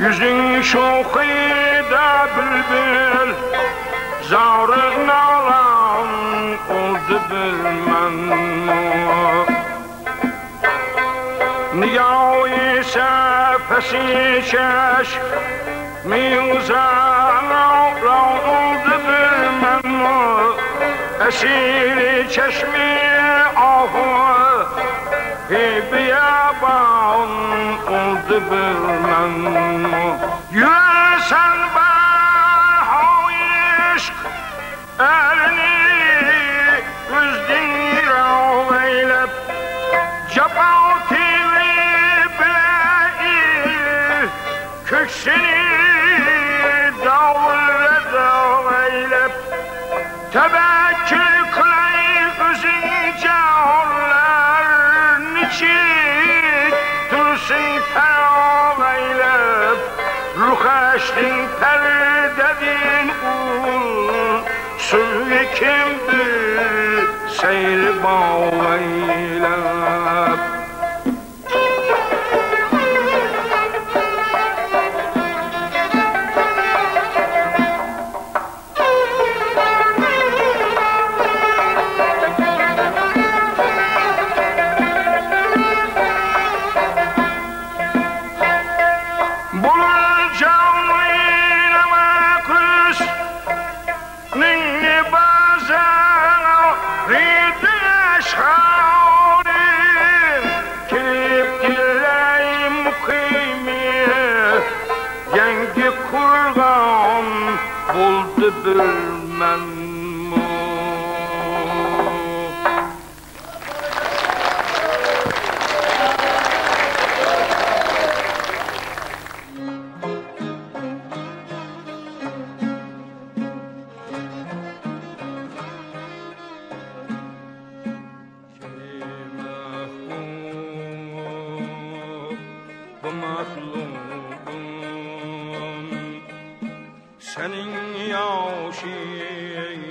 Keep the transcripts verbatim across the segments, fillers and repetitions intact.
Yüzün şoxida bülbül Zarın alan oldu bilmem Nigah-ı sefesi çeşk Mizan oldu bilmem Esir çeşmi ahı Biyaban oldu bilmem Yürsen ben işk elini üzdün rağveylep Cepaati bile köksünü davule daveylep Tebekkül kılay üzünce onlar niçin dursun feraveylep Ruh eştin perdedin ul Suyu kimdir seyri bağveylep buldu bilmem Senin yaşın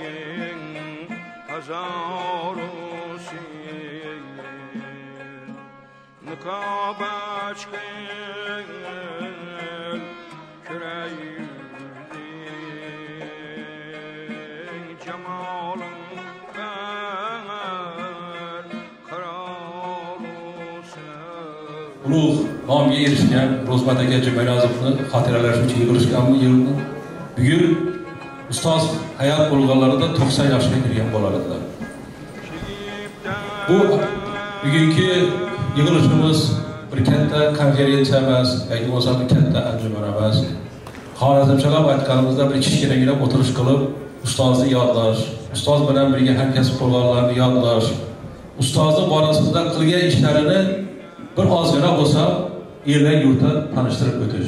hazarusin Nikabaçkın küreğin Cemalın ben karalusin Ulug' nomga erishgan Ro'zmat aka Jumaylazovni xotiralari uchun yig'ilishganmi yig'ildi. Bugun ustoz hayot bo'lganlarida to'qson yoshga kirgan bo'lar edilar. Bu bugungi yig'ilishimiz bir katta konferensiya emas, yoki bo'lmasa bir katta anjuman emas. Xorazmchalar aytganimizda bir kichkinagina o'tirish qilib, ustozni yodlash, ustoz bilan birga hamkasb bo'lganlarni yodlash, ustozni borasida qilgan ishlarini bir ozgina bo'lsa eldan yurtda tanishtirib o'tish.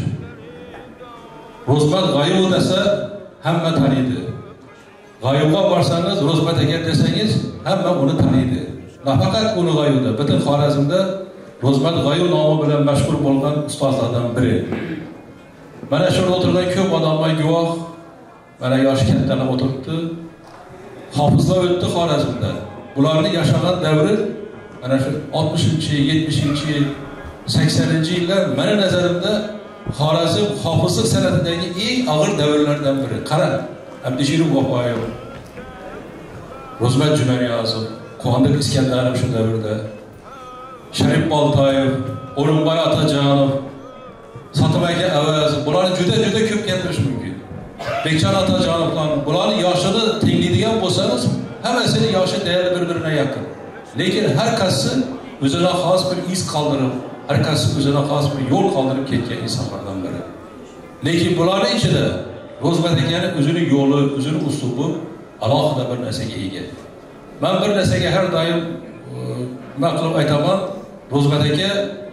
Ro'zmat G'ayov desa hamma taniydi. G'ayovga borsangiz, Ro'zmat aka desangiz, hamma uni taniydi. Nafaqat uni G'ayovda, butun Xorazmda Ro'zmat G'ayov nomi bilan mashhur bo'lgan ustozlardan biri. Mana shu o'tirgan ko'p odamlar guvoh, mana yosh kattalar o'tiribdi. Hofizlar o'tdi Xorazmda. Bularning yashagan davri mana shu oltmishinchi, yetmishinchi, saksoninchi yillar meni nazarimda Xorazm hofizlik san'atidagi eng og'ir davrlardan biri. Qarang, Abdishirov Vofayev, Ro'zmat Jumaylazov, Quvondiq Iskandarov shu davrda, Sharif Boltayev, O'rinboy Otajonov, Sotim aka Avazov, bularni juda-juda ko'p gapirish mumkin. Bekjon Otajonovlar, bularni yoshini tenglaydigan bo'lsangiz, hammasini yoshi deyarli bir-biriga yaqin. Lekin har qaysi o'ziga xos bir iz qoldirib, har qaysi o'ziga xos bir yo'l qoldirib ketgan insonlardan biri. Lekin bularning ichida Ro'zmat akaning o'zining yo'li, o'zining uslubi alohida bir narsaga ega. Men bir narsaga har doim maqlab aytaman, Ro'zmat aka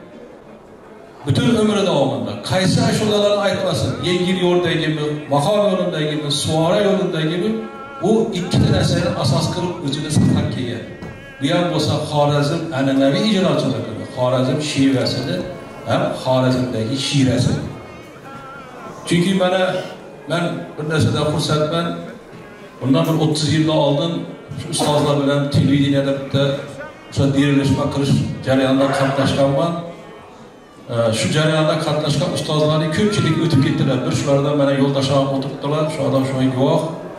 bütün ömrü davomida qaysi ashulalarni aytmasin, yengil yo'ldagimi, maqom yo'lidagimi, suara yo'lidagimi, bu ikkita narsani asos qilib o'zini saqlab kelgan. Bu ham bo'lsa Xorazm an'anaviy ijrochiligini, Xorazm shivasini ham Xorazmdagi shirasi. Chunki mana men bir narsadan xursandman. Bundan bir o'ttiz yildan oldin shu ustozlar bilan televideniyada bitta o'sha dirilishma qilish jarayonida qatnashganman. Şu jarayonda qatnashgan ustozlarning ko'pchilik o'tib ketdilar. Bir shulardan mana yo'ldoshim o'tiribdilar, shu odam shunga guvoh.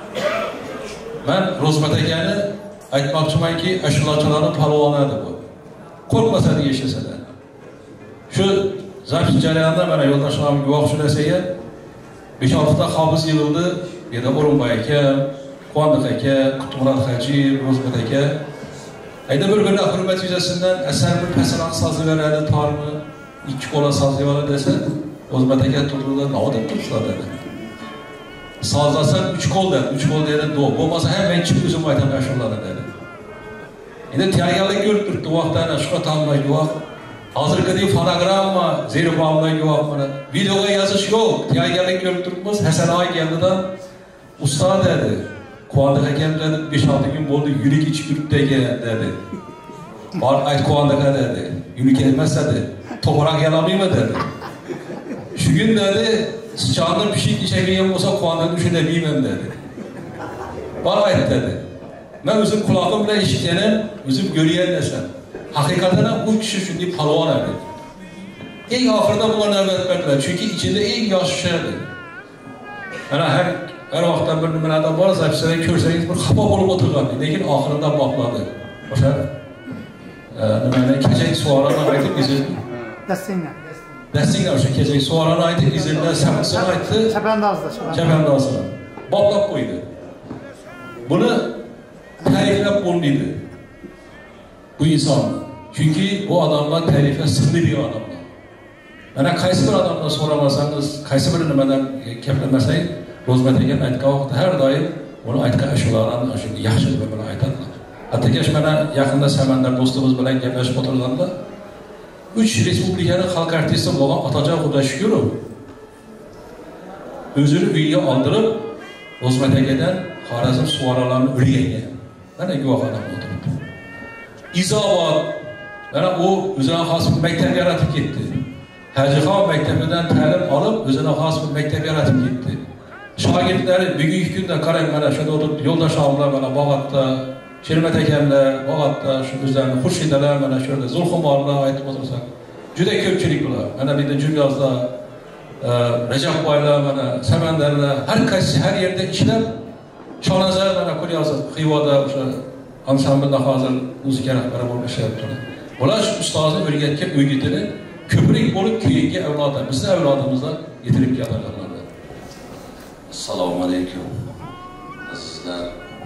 Men Ro'zmat akani aytmoqchimanki, ashulachilarning palvoni edi bu. Qo'rqmasa deb yashasalar. Shu zapis jarayonda mana yo'ldoshim guvoh shu narsaga besh olti ta hofiz yig'ildi. Yana O'rinboy aka, Quvondiq aka, Qutmurod Haji, Ro'zmat aka. Ayda bir-birine hürmet yuzasidan asar bir pasaroq soziveradi, tormi, ikki qo'la soziveradi desa, O'zmat aka turdilar, nima deb turibsizlar dedi. Sozlasan uch qo'ldan, uch qo'l dedi, do. Bo'lmasa ham men chiqib o'zim aytaman shularni dedi. Endi tayyorgarlik ko'rib turibdi, vaqtdan shuqa tanlay guvoh. Hozirgidek fonogramma, zerifamlar guvoh mana. Videoga yozish yo'q, tayyorgarlik ko'rib turibmiz. Hasan oy keldidan ustoz dedi. Quvondiq akam dedi, besh olti kun bo'ldi, yurik ichib yuribdi ekan dedi. Bor ayt Quvondiq aka dedi. Yurik emas dedi. To'g'roq yalamaymi dedi. Shu kun dedi, sichonni pishik ichagan bo'lsa Quvondiqni shunday yeyman dedi. Bor ayt dedi. Men o'zim quloqim bilan eshitganim, o'zim ko'rgan narsam. Haqiqatan ham u kishi shunday palvon edi. Eng oxirida bu navbat berdilar, chunki ichida eng yoshi edi. Ana har Her vaqtdan bir nimalardan bor, zapislarni ko'rsangiz bir xafa bo'lib o'tirgan, lekin oxirida boqladi. O'sha nimani kechak suolini aytib izil. Dastinga. Dastinga o'sha kechak suolini aytib izilda sabitsini aytdi. Chapandozda, chapandozda. Boqlab qo'ydi. Buni ta'riflab bo'lmaydi. Bu inson. Chunki bu odamlar ta'rifga sig'maydigan odamlar. Mana qaysi bir odamdan so'ramasangiz, qaysi bir nimadan gaplamasangiz, Ro'zmat aka aytgan vaqtda har doim uni aytgan ashulalarni shunday yaxshi deb bilan aytadilar. Hatto kesh mana yaqinda Samandar do'stimiz bilan gaplashib o'tirganda uch respublikaning xalq artisti bo'lgan Otajon Xudoshukurov o'zini uyiga oldirib Ro'zmat akadan Xorazm suvaralarini o'rgangan. Mana guvoh odam o'tiribdi. Izobod mana u o'ziga xos maktab yaratib ketdi. Hajixon maktabidan ta'lim olib o'ziga xos maktab yaratib ketdi. Shogirdlari bugungi kunda qarang mana shunda o'tirib yo'ldoshlarlar mana Bog'otda, Shermat akamlar, Bog'otda shu bizlarning Xurshidalar mana shu yerda Zulxumorlar aytib o'tirsak, juda ko'pchilik bular. Mana bu yerda Julyozda, Rajabboylar mana Samandarlar har qaysi har yerda ishlab Shonazar mana Qulyozov Xivoda o'sha ansamblda hozir muzika rahbari bo'lib ishlayapti. Bular shu ustozni o'rgatgan o'gitini ko'prik bo'lib keyingi avlodlar, bizning avlodimizga yetirib keladilar. Assalomu alaykum. Sizlar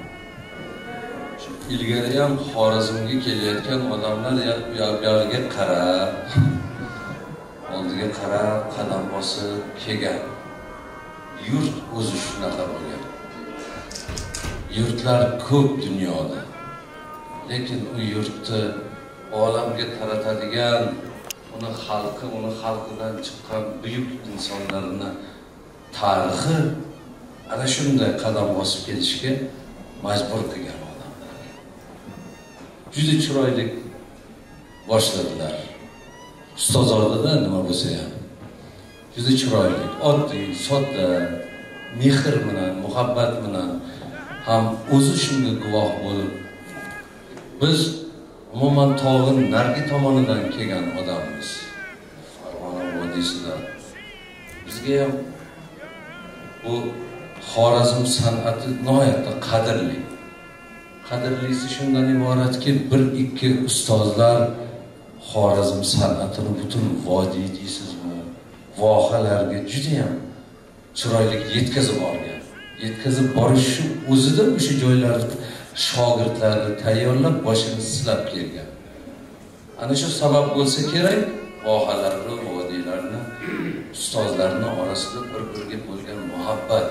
ilgari ham Xorazmga kelayotgan odamlar yo'liga qarab, oldiga qarab, qadam bosib kelgan. Yurt o'zi shunaqa bo'lgan. Yurtlar ko'p dunyoda. Lekin u yurtni olamga taratadigan, uni xalqi, uni xalqidan chiqqan buyuk insonlarning tarixi ana shunday qadam bosib kelishga majbur qilgan odamlar. Juda chiroyli boshladilar. Ustozlarda nima bo'lsa ham. Juda chiroyli, oddiy, sodda, mehr bilan, muhabbat bilan ham o'zi shunga guvoh bo'lib, biz umuman tog'in nargi tomonidan kelgan odammiz. Farg'ona vodiysidan. Bizga ham bu Xorazm san'ati nihoyatda qadrli. Qadrlisi shundan iboratki, bir ikki ustozlar Xorazm san'atini butun vodiy deysizmi, vohalarga juda ham chiroyli yetkazib olgan. Yetkazib borishi o'zida o'sha joylarda shogirdlarni tayyorlab boshini silab kelgan. Ana shu sabab bo'lsa kerak, vohalarni, vodiylarni, ustozlarning orasida bir-biriga bo'lgan muhabbat,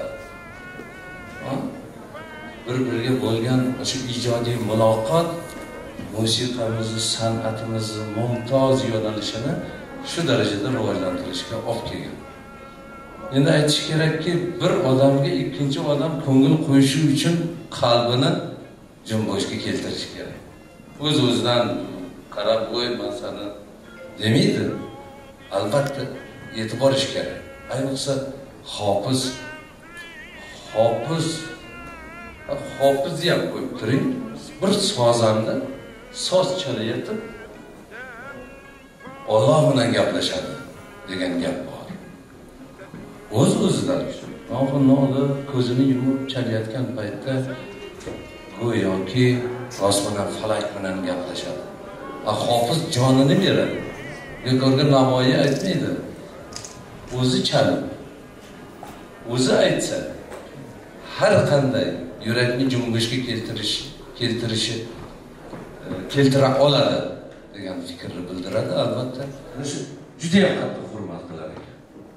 bir-biriga bo'lgan o'sha ijodiy muloqot musiqamizni, san'atimizni mumtoz yo'nalishini shu darajada rivojlantirishga olib kelgan. Endi aytish kerakki, bir odamga ikkinchi odam ko'ngil qo'yishi uchun qalbini jumboshga keltirish kerak. O'z-o'zidan qarab qo'y, men seni demaydi. Albatta e'tibor ish kerak. Ayniqsa hofiz hofiz hofiz ham qo'yib turing. Bir sozanda soz chalayotib Alloh bilan gaplashadi degan gap bor. O'z-o'zidan og'in-noli ko'zini yumib chalayotgan paytda go'yoki osmon falak bilan gaplashadi. A hofiz jonini beradi. Bekorga Navoiy aytmaydi. O'zi chalib, o'zi aytsa, har qanday yurakni junbishga keltirish, keltirishi, keltira oladi degan fikrni bildiradi. Albatta, shu juda ham qattiq hurmat qilar ekan.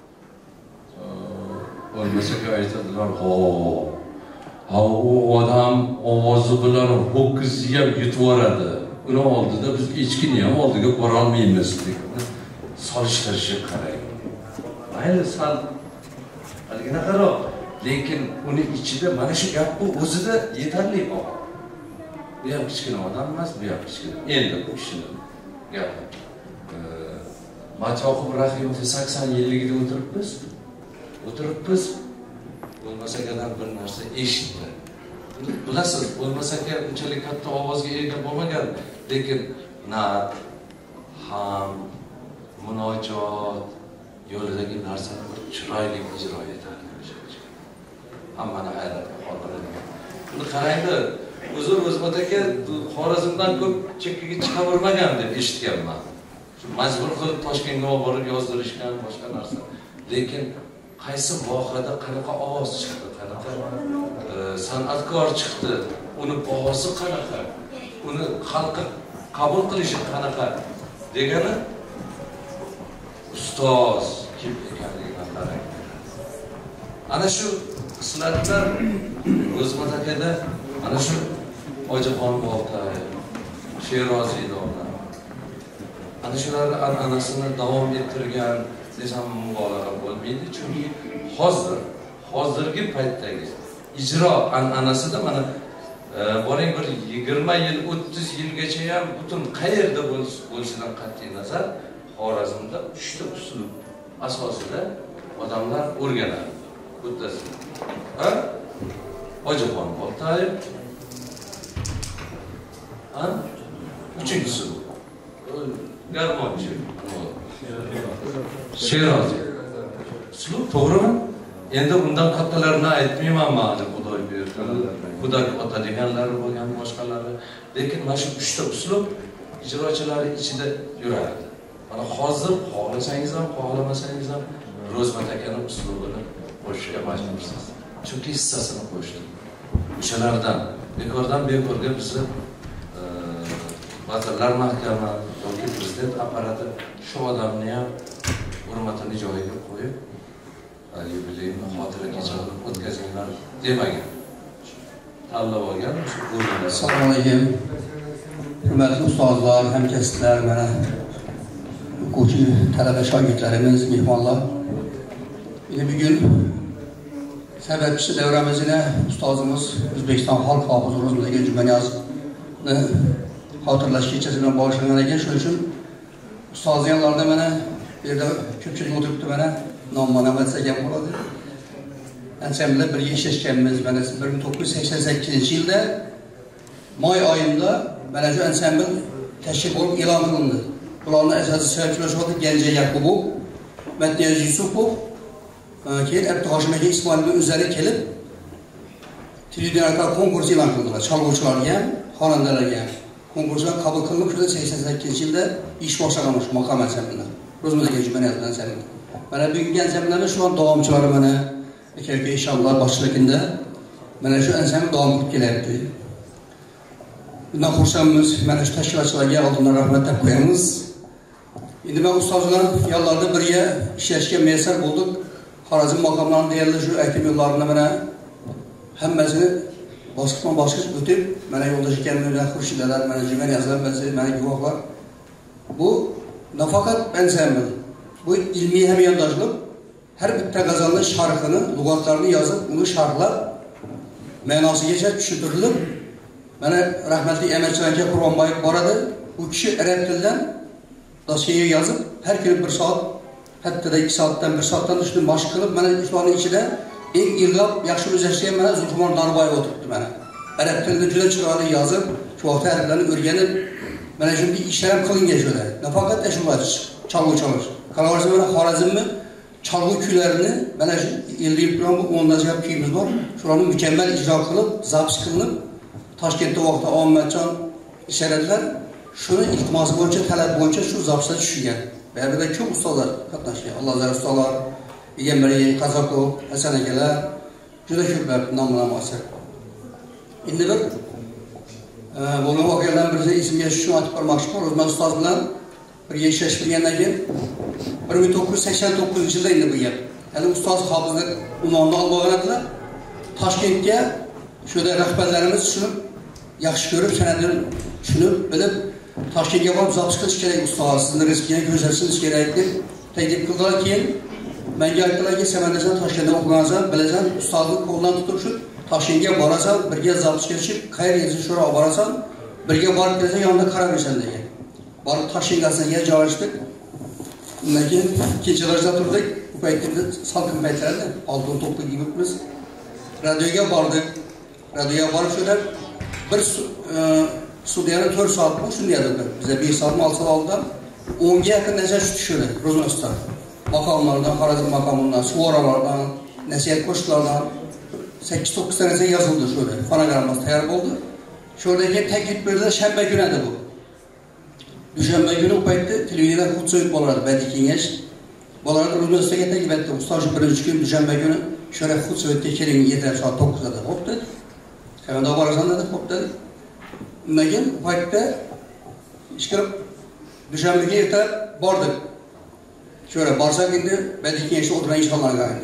Bo'lmasa aytadilar, "Ho, ha u odam ovozi bilan ho'kizni ham yutib yuboradi. Uni oldida biz echkini ham oldiga bora olmaymiz" degan solishtirishga qarang. Mayli sal haligina qarab, lekin uni ichida mana shu gap bu o'zida yetarli bor. Bu ham kichkina odam emas, bu ham kichkina. Endi bu kishining gapi. Matyoqub Rahimovni sakson yilligida o'tiribmiz. O'tiribmiz. Bo'lmasa kadar bir narsa eshitdi. Bilasiz, bo'lmasa kerak unchalik katta ovozga ega bo'lmagan, lekin nat, ham, munojot yo'lidagi narsani bir chiroyli ijro etadi. Hammani hayratga qoldiradi. Buni qarangda, Uzr O'zmat aka Xorazmdan ko'p chekkaga chiqavermagan deb eshitganman. Majbur qilib Toshkentga olib borib yozdirishgan, boshqa narsa. Lekin qaysi voqeada qanaqa ovoz chiqdi, qanaqa san'atkor chiqdi, uni bahosi qanaqa, uni xalqqa qabul qilishi qanaqa degani ustoz kim ekanligidan darak. Ana shu hislatlar O'zmat akada, ana shu Ojaxon Boltay, Sheroziy domla, ana shularni an'anasini davom ettirgan desam mubolag'a bo'lmaydi, chunki hozir hozirgi paytdagi ijro an'anasida mana boring bir yigirma yil, o'ttiz yilgacha ham butun qayerda bo'lishidan qat'iy nazar Xorazmda uchta usul asosida odamlar o'rganadi. Bittasi ha Ojaxon Boltay, ha uchinchisi garmonchi Sheroziy. Uslub to'g'rimi? Endi undan kattalarini aytmayman men, Xudoy bergan, Xudoy ota deganlari bo'lgan, boshqalari. Lekin mana shu uchta uslub ijrochilari ichida yuradi. Mana hozir xohlasangiz ham, xohlamasangiz ham O'zmat akaning uslubini qo'shishga majbursiz. Chunki hissasini qo'shdi. O'shalardan bekordan bekorga bizni Vazirlar Mahkama yoki Prezident apparati shu odamni ham hurmatini joyiga qo'yib, yubileyni xotira kechasini o'tkazinglar demagan. Tanlab olgan shu o'rinda. Assalomu alaykum. Hurmatli ustozlar, hamkasblar, mana o'quvchi, talaba shogirdlarimiz, mehmonlar. Yine bugün sababchisi davramizda ustozimiz O'zbekiston xalq hofizi Ro'zmataga Jumaniyozni xotirlash kechasi bilan boshlangan ekan. Shuning uchun ustoz yanlarida mana bu yerda ko'pchilik o'tiribdi, mana nomma navbatsak ham bo'ladi. Ansambl birga ishlashganmiz. Mana bir ming to'qqiz yuz sakson sakkizinchi yilda may oyida mana shu ansambl tashkil bo'lib e'lon qilindi. Bularning asosiy sababchilari Genja Yaqubov, Matniyoz Yusupov, keyin Abdu Hoshim aka Ismoilning o'zlari kelib televideniye konkurs e'lon qildilar. Chalg'uvchilarga ham, xonandalarga ham konkurslar qabul qilinib, shunda sakson sakkizinchi yilda ish boshlagan shu maqom ansamblida. Ro'zmataga Jumaniyat ansambli. Mana bugungi ansamblimizning shu an davomchilari mana aka-aka inshaalloh boshchiligida mana shu ansambl davom etib kelyapti. Bundan xursandmiz. Mana shu tashkilotchilarga oldindan rahmat deb qo'yamiz. Endi men ustozlar yollarda birga ishlashga muyassar bo'ldik. Xorazm maqomlarining deyarli shu aytib yo'llarini mana hammasini bosqichma bosqich o'tib, mana yo'ldosh ekanlar, Xurshidlar, mana Jumaniyazlar, mana guvohlar. Bu nafaqat ansambl, bu ilmiy hamyondoshlik. Har bitta g'azalning sharhini, lug'atlarini yozib, uni sharhlab, ma'nosigacha tushuntirilib, mana rahmatli Amirjon aka Quronboyev boradi. U kishi arab tilidan doskaga yozib, har kuni bir soat, hattoda ikki soatdan bir soatdan shuni mashq qilib, mana shularning ichida eng ilg'ab yaxshi o'zlashgan mana Zulfumon Norboyev o'tiribdi mana. Arab tilida juda chiroyli yozib, shu harflarni o'rganib, mana shunday ishlar ham qilingan shular. Nafaqat shular çalgı çalır. Kalavarsa böyle Xorazmni çalgı kuylarini bana elli yıl bu onlarca kuyumuz var. Şuranı mükemmel icra kılıp, zapis kılınıp Toshkentda vaqtda Ahmetcan işaretler şunu iltiması boyunca, talep boyunca şu zapsda düşüyor. Ve bir de çok ustalar katlaşıyor. Allah razı ustalar, Egember'e, Kazakov, Hasan Egeler, juda ko'plab nomlar var. Endi bir bunu voqealardan birisi esimga shu aytib qo'ymoqchiman. O'zim ustoz bilan birga ishlash qilgandan keyin bir ming to'qqiz yuz sakson to'qqizinchi yilda endi bu gap. Hali ustoz hofizlik unvonini olib olgan edilar. Toshkentga shunday rahbarlarimiz shuni yaxshi ko'rib, san'atini tushunib, bilib, Toshkentga borib zapis qilish kerak ustoz, sizni rizqingizni ko'rsatishimiz kerak deb taklif qildilar. Keyin menga aytdilarki, sen mendan Toshkentda o'qigansan, bilasan, ustozning qo'lidan tutib shu Toshkentga borasan, birga zapis qilishib, qayerga shura olib borasan, birga borib kelasan, yonida qarab yursan degan. Borib Toshkentga joylashdik. Undan keyin ikkinchi darajada turdik. Bu paytda salqin paytlarda oltin to'plik yigitmiz. Radioga bordik. Radioga borib shunda bir studiyani to'rt soat bu shunday edi. Bize besh soat olti soat oldidan o'nga yaqin nazar tushdi. Ro'znosdan. Maqomlardan, Xorazm maqomidan, suvoralardan, nasihat qo'shiqlardan sakkiz to'qqiz tanasi yozildi şöyle. Fonogrammasi tayyor bo'ldi. Şuradagi taklif berdilar, shanba kuni edi bu. Dushanba kuni u paytda televiziyadan xudso'yib bo'lardi, badiiy kengash. Bolalar Ro'znosga taklif etdi. Ustoz birinchi kun dushanba kuni şöyle xudso'yibga keling yetti soat to'qqizda. Xo'pdi. Qanday borasan dedi, xo'pdi. Undan keyin u paytda ishqilib dushanbaga erta bordik. Şöyle barsak endi badiiy kengashda o'tirgan insonlarga endi.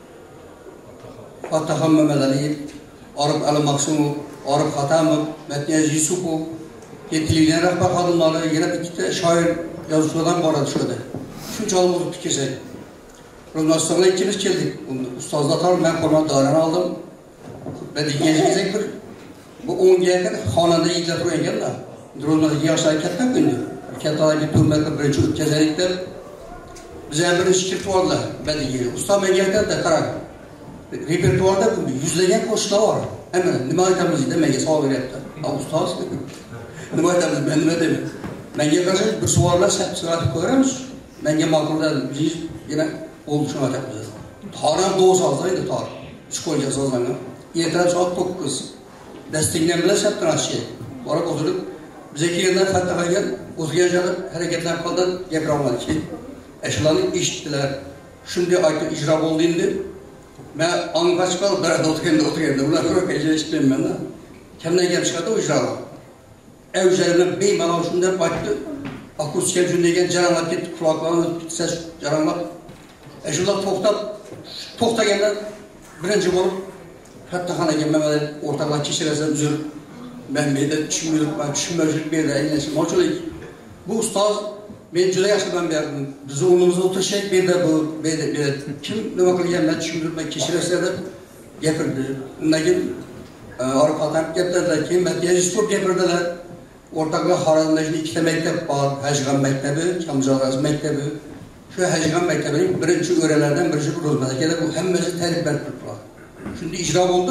Fattahan Mehmet Aliyev, Arif Ali Maksumov, Arif Hatamov, Metniyaz Yusupov, televizyon rahbar xodimlari, yana ikkita shoir yozuvchilardan boradi shunda. Shunchalik bo'lib kelsak. Ro'znostonga ikkimiz keldik. Ustozlar taraf men qo'ldan dorani oldim. Badiiy kengashga bir bu o'nga yaqin xonanda yigitlar turgan ekanlar. Ro'znostonga yoshlar katta endi. Kattalarga turmakda birinchi o'tkazaylik deb biz ham bir ish kirib badiiy. Ustoz menga aytadi, qarang. Repertuarda yüzlagan qo'shiqlar bor. Hemen nima aytamiz deydi, menga savol beryapti. Ustoz, nima aytamiz, men nima deyman? Menga qarshi bir savollar so'rab ko'ramiz. Menga ma'quldan biz yana oldu shuni aytamiz. Tarix do'st sozlaydi, tarix. Shkolga sozlangan. Ertalab soat to'qqiz. Dastingdan bilan saptanashi. Borib o'tirib, bizga kelganlar Fattahaga o'zgarib harakatlar qildi, gapira olmadik. Ashlarni eshitdilar. Shunday aytib ijro bo'ldi endi. Ben Angaçkal berada oturganda oturganda ular ko'p eshitmayman da. Kimdan gap chiqadi o ijrolar. Ev üzerinden bemalol shunday aytdi. Akustika shunday jaranglab ketdi, quloqlarni ses jaranglab. E shular to'xtab, to'xtaganda birinchi bo'lib Fattaxonaga Mehmet o'rtalar kechirasiz uzr. Men menda tushunmayman, tushunmaylik berdi, aylanishim ochlik. Bu ustoz men juda yaxshi bilan berdim. Biz o'rnimizda o'tirsak berdi bu, berdi, berdi. Kim nima qilgan men tushunmayman, kechirasiz deb gapirdi. Undan keyin Arif Hatam gapirdilar, keyin Metniyaz ko'p gapirdilar. O'rtoqlar Xorazmda ikkita maktab bor, Hajg'am maktabi, Kamzoraz maktabi. Shu Hajg'am maktabining birinchi o'ralardan birisi bu Ro'znostonda bu hammasi ta'rif berib turibdi. Shunda ijro bo'ldi.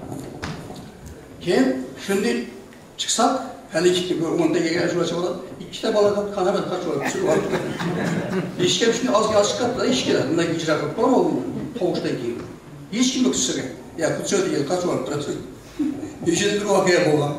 Keyin shunda chiqsak, hali ikki o'ntaga yashash bo'ladi. Ikkita bola qanaqa qochib olib, ishga shuni ozga chiqibdi, ishga. Bundan ijro qilib qo'yib, tovushdan keyin. Hech kim yo'q. Ya, kuchodi qochib olib turibdi. Ishida bir voqea bo'lgan.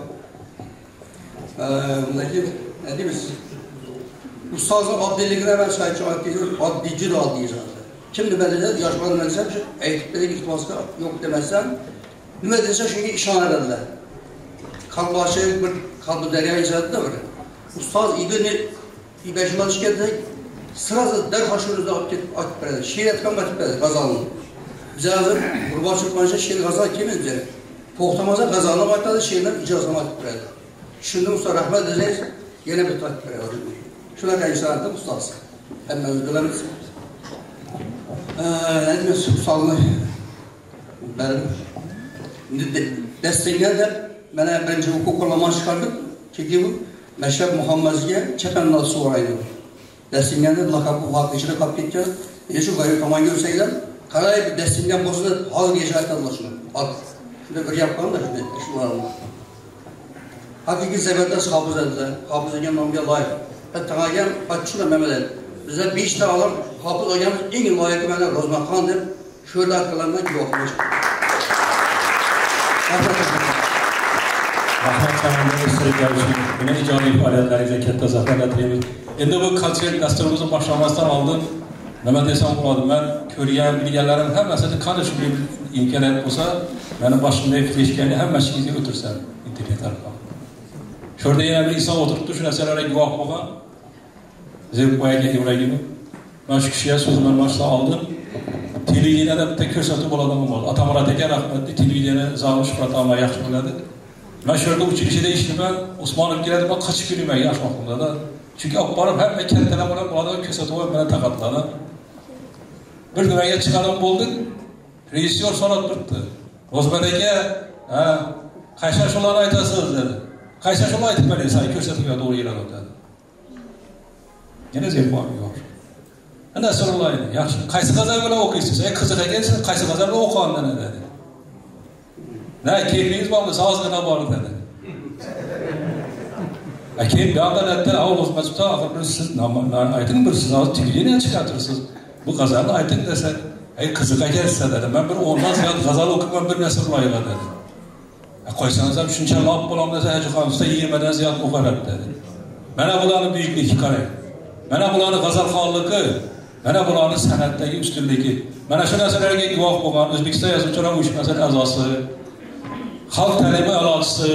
Bundan keyin ne deymiz? Ustozning oddiyligini ben sayıcı oddiy, juda oddiy zaten. Kimni biladi, yosh bolalar desa, aytib berib iltimosga yo'q demazsan, nima desa shunga ishonadilar. Qalboshi bir qalbi daryo izadida bir. Ustoz ibn ibashlar ishganda sırası darhol shuni olib ketib aytib beradi. She'r aytgan aytib beradi, g'azalni. Biz hozir Gurbachov mana she'r g'azal kelmaydi. To'xtamasa g'azalni aytadi, she'rni ijozini aytib beradi. Shunda ustoz rahmat desangiz, yana bir aytib beradi. Shunaqa insonlar ustoz. Hammamiz bilamiz. Eee, nima ustozni ben destekledim. Bana birinchi hukuk qo'llanma chiqardim. Chunki bu Mashhab Muhammadga chapandan so'raydi. Destinganda laqabi vaqt ichida qolib ketgan. Endi shu g'arib tomonga o'rsanglar, qalay bir destingan bo'lsa, hozir yashayotganlar shuni. Shunda bir gap qoldi shunday shularni. Haqiqiy sabatda hofizadilar. Hofizlagan nomga loyiq. Hatta ham achchuna Mehmet Bize beş tane alır, hafız olganımız en loyiqi mana Ro'zmatxon deb sho'rda qilingan guvohimiz. Rahmat sanamda istirgavishim, buni ijodiy faoliyatlaringizga katta zafarlar tilaymiz. Endi bu kontsert dasturimizni boshlamasdan oldin nima desam bo'ladi? Men ko'rgan, bilganlarim hammasini qani shu imkoniyat bo'lsa, meni boshimda fleshkani hammasiga o'tirsam, internet orqali. Sho'rda yana bir inson o'tiribdi, shu narsalarga guvoh bo'lgan. Zerpoyaga Ibragimov. Mana shu kishiga so'zimni boshdan oldim. Televideniyada bitta ko'rsatuv bo'ladigan bo'ldi. Atamurat aka rahmatli televideniya zali Shuhrat Amar yaxshi bo'ladi. Men shu yerda uchilishida ishlaman, Usmonov keladi, men qochib kelmayman yosh vaqtimda. Chunki olib borib hamma kattalar bilan bo'ladigan ko'rsatuv bilan taqatladi. Bir nimaga chiqarim bo'ldi. Rejissyor so'rab turibdi. Ro'zmat aka, ha, qaysi shularni aytasiz dedi. Qaysi shularni aytib berasiz, ko'rsatuvga to'g'ri keladi dedi. Yana Zerpoyaga yo'q. Ana so'raydi. Yaxshi, qaysi g'azal bilan o'qiysiz? Ey qiziq ekan, siz qaysi g'azal bilan o'qigandan dedi. Na, keyfingiz bormi? Sozgina bor dedi. Akeyin yo'qdan aytdi, "O'zbekiston axir siz nomlarni ayting, bir siz hozir televideniya chiqartirsiz. Bu g'azalni ayting" desa, "Ey qiziq ekan siz" dedi. "Men bir o'ndan ziyod g'azal o'qigan bir narsa loyiha" dedi. "Qo'ysangiz ham shuncha lop bo'lam desa, Hajixonimizda yigirmadan ziyod o'qaradi" dedi. Mana bularning buyukligi qarang. Mana bularning g'azalxonligi, mana bularning san'atdagi ustunligi. Mana shu narsalarga guvoh bo'lgan O'zbekiston Yozuvchilar uyushmasining a'zosi, xalq ta'limi a'lochisi,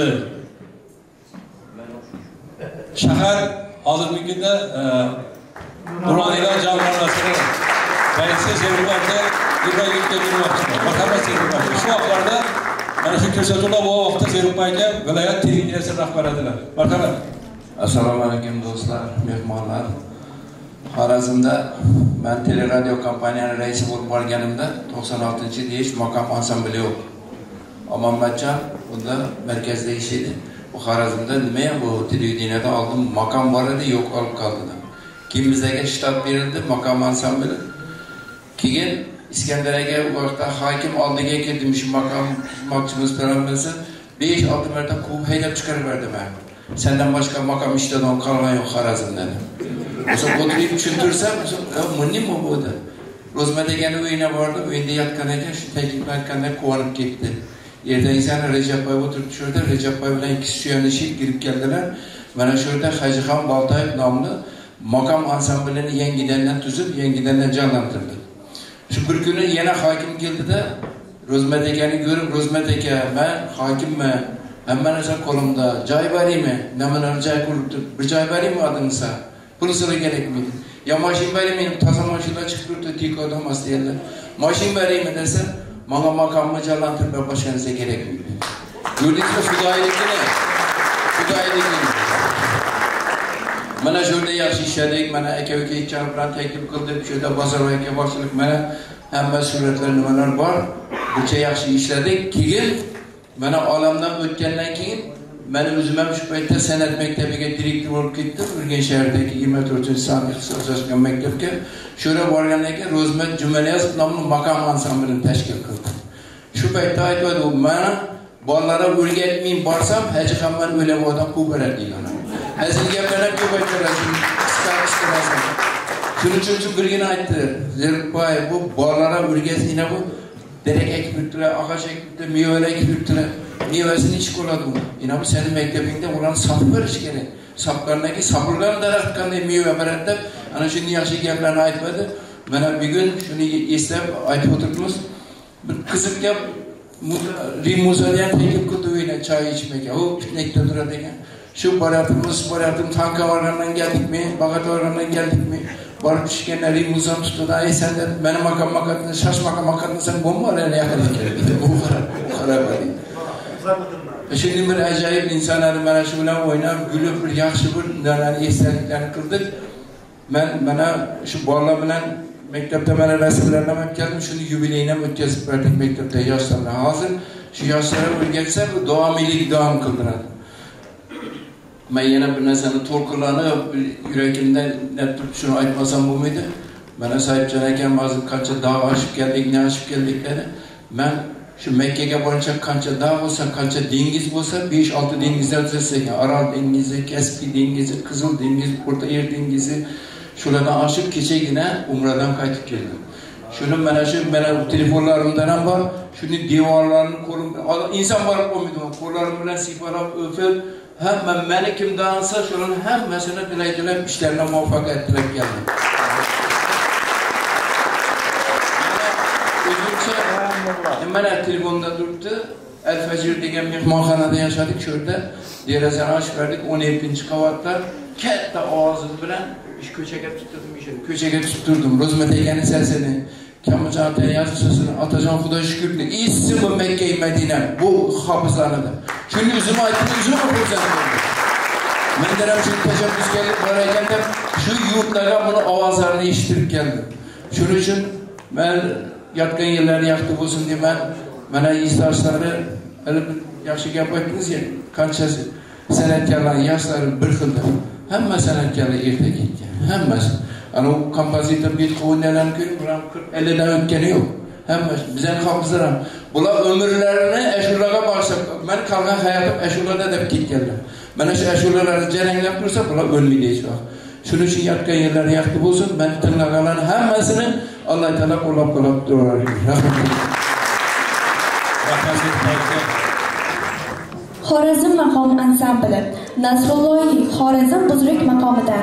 shahar hozirgi kunda Nuronilar jamg'armasining raisi Zerpoyga Ibragimga bermoqchi. Marhamat Zerpoyga. Shu vaqtlarda mana shu ko'rsatuvlar bu vaqtda Zerpoyga viloyat televideniyasi rahbariyatilar. Marhamat. Assalomu alaykum do'stlar, mehmonlar. Xorazmda men teleradio kompaniyani raisi bo'lib borganimda to'qson oltinchi yil hech maqom ansambli yo'q. Omonmatjon unda markazda ishlaydi. Bu Xorazmda nima ham bu televideniyada oldin maqom bor edi, yo'q olib qoldi. Keyin bizga shtab berildi, maqom ansambli. Keyin Iskandar aka bu vaqtda hokim oldiga keldim, shu maqom moqchimiz bilan bo'lsa besh olti marta quvib haydab chiqarib berdim men. Senden başka makam işlerden kalman yok Xorazmda. O'sha o'tirib tushuntirsam, "Bu nima bo'ldi?" Ro'zmat akani uyina bordi, uyinda yotgan ekan, shu taklif aytganda quvonib ketdi. Ertangi sana Rejabboy o'tirib shu yerda Rejabboy bilan ikki suyanishi kirib keldilar. Mana shu yerda Hajixon Boltayev nomli maqom ansamblini yangidan tuzib, yangidan jonlantirdi. Shu bir kuni yana hokim keldida, Ro'zmat akani ko'rib, "Ro'zmat aka, men hokimman. Hamma narsa qo'limda. Joy beraymi? Nimalarni joy qilib turib, bir joy beraymi odimsa? Pul so'ra kerakmi?" "Ya mashin beraymi? Toza mashina chiqib turibdi, tikodan mas" deydi. "Mashin beraymi" desa, "Menga maqomni jonlantirib boshqa narsa kerakmi?" Ko'rdingizmi xudoylikni? Xudoylikni. Mana shu yerda yaxshi ishladik, mana aka-uka ikki bilan taklif qildik, shu yerda bozor va aka boshchilik, mana hamma suratlar nimalar bor. Buncha yaxshi ishladik. Keyin mana olamdan o'tgandan keyin men o'zim ham shu paytda san'at maktabiga direktor bo'lib ketdim. Urganch shahridagi yigirma to'rtinchi soniy ixtisoslashgan maktabga. Shura borgandan keyin Ro'zmat Jumaniyazov nomli maqom ansamblini tashkil qildim. Shu paytda aytadi, "Mana bolalarga o'rgatmay borsam, Hajixon men o'ylab odam quvib beradi" degan. Hazil gaplar ham ko'p aytadilar, qisqa qisqa narsa. Shuning uchun birgina aytdi, "Zerpoy, bu bolalarga o'rgatsina bu derek ekip yurtdilar, ağaç ekip yurtdilar, meyveler ekip yurtdilar. Meyvesini iç koladı bu. Yine bu senin mektebinde ulan sapı veriş gerek. Saplarındaki sapırgan daraxt kanday meyve beradi. Ana şunu yaxshi gaplarni aytmadi. Mana bir gün şunu eslab aytib o'tiribmiz. Bir qiziq gap Rimuzaliyan teklif qildi uyina choy ichmekka. U piknikda turadi ekan. Shu boryapmiz, boryapmiz, tanka vargandan geldikmi, Bag'at vargandan geldikmi? Borib tushganlar Rimuzan tutdi. "Ay sen de meni maqom maqomni, shash maqom maqomni sen bo'lmalar yaqin kerak." Bu qarab, qarab dedi. Şimdi bir ajoyib insonlar mana shu bilan o'ynab, gulib bir yaxshi bir narani esdaliklarni qildik. Men mana shu bolalar bilan maktabda mana rasmlarni olib keldim, shuni yubileyini ham o'tkazib berdik maktabda yoshlarga. Hozir shu yoshlarga o'rgatsa, bu davomiylik davom qildiradi. Men yana bir narsani to'lqinlanib, yuragimda turib shuni aytmasam bo'lmaydi. Mana Sohibjon akam hozir qancha da'vo oshib keldik, ne oshib keldik dedi. Men şu Mekke'ye boyunca kança dağ olsa, kança dengiz olsa, beş altı dengizler düzelse, Aral dengizi, Kespi dengizi, Kızıl dengizi, Orta Yer dengizi, Şuradan aşıp keçegine Umre'den kaytıp geldim. Şunun mana şu mana telefonlarimdan ham bor. Şunu devorlarni qo'lim inson borib qo'ymaydi. Qo'llarim bilan siypalab o'pib, hamma meni kimdan olsa shuning hammasini tilay-tilab ishlarga muvaffaqiyat tilab keldim. O'zimcha mana telefonda turibdi. Al-Fajr degan mehmonxonada yashadik, shu yerda derazani ochib berdik, o'n ikkinchi qavatda katta ovoz bilan ish ko'chaga tutdim, ish ko'chaga tutib turdim. Ro'zmat ekan sesini, Kamiljon aka yazısını, Atajon Xudo shukrli, ismi Makka Madina bu hafızlanadi. Shuni o'zim aytdim, o'zim xursand bo'ldim. Mendan ham shu tashabbusga bor ekanda shu yurtlarga buni ovozlarini eshitib keldim. Shuning uchun men yotgan yerlar yaxshi bo'lsin deyman. Mana izlashlarni yaxshi gap aytdingiz ya, qanchasi san'atkorlar yoshlari bir xilda. Hamma san'atkorlar erta ketgan, hammasi. Ana o kompozitor Beethoven'dan ko'rib, ular eldan o'tgani yo'q. Hamma bizning xalqimizlar ham bular umrlarini ashulaga bag'ishlab, men qolgan hayotim ashulada deb ketganlar. Mana shu ashulalarni jaranglab tursa, bular o'lmaydi hech vaqt. Shuning uchun yotgan yerlar yaxshi bo'lsin. Men tinglaganlarning hammasini Alloh taolo qo'llab-quvvatlab turar. Rahmat. Xorazm maqom ansambli Nasrulloy Xorazm Buzruk maqomidan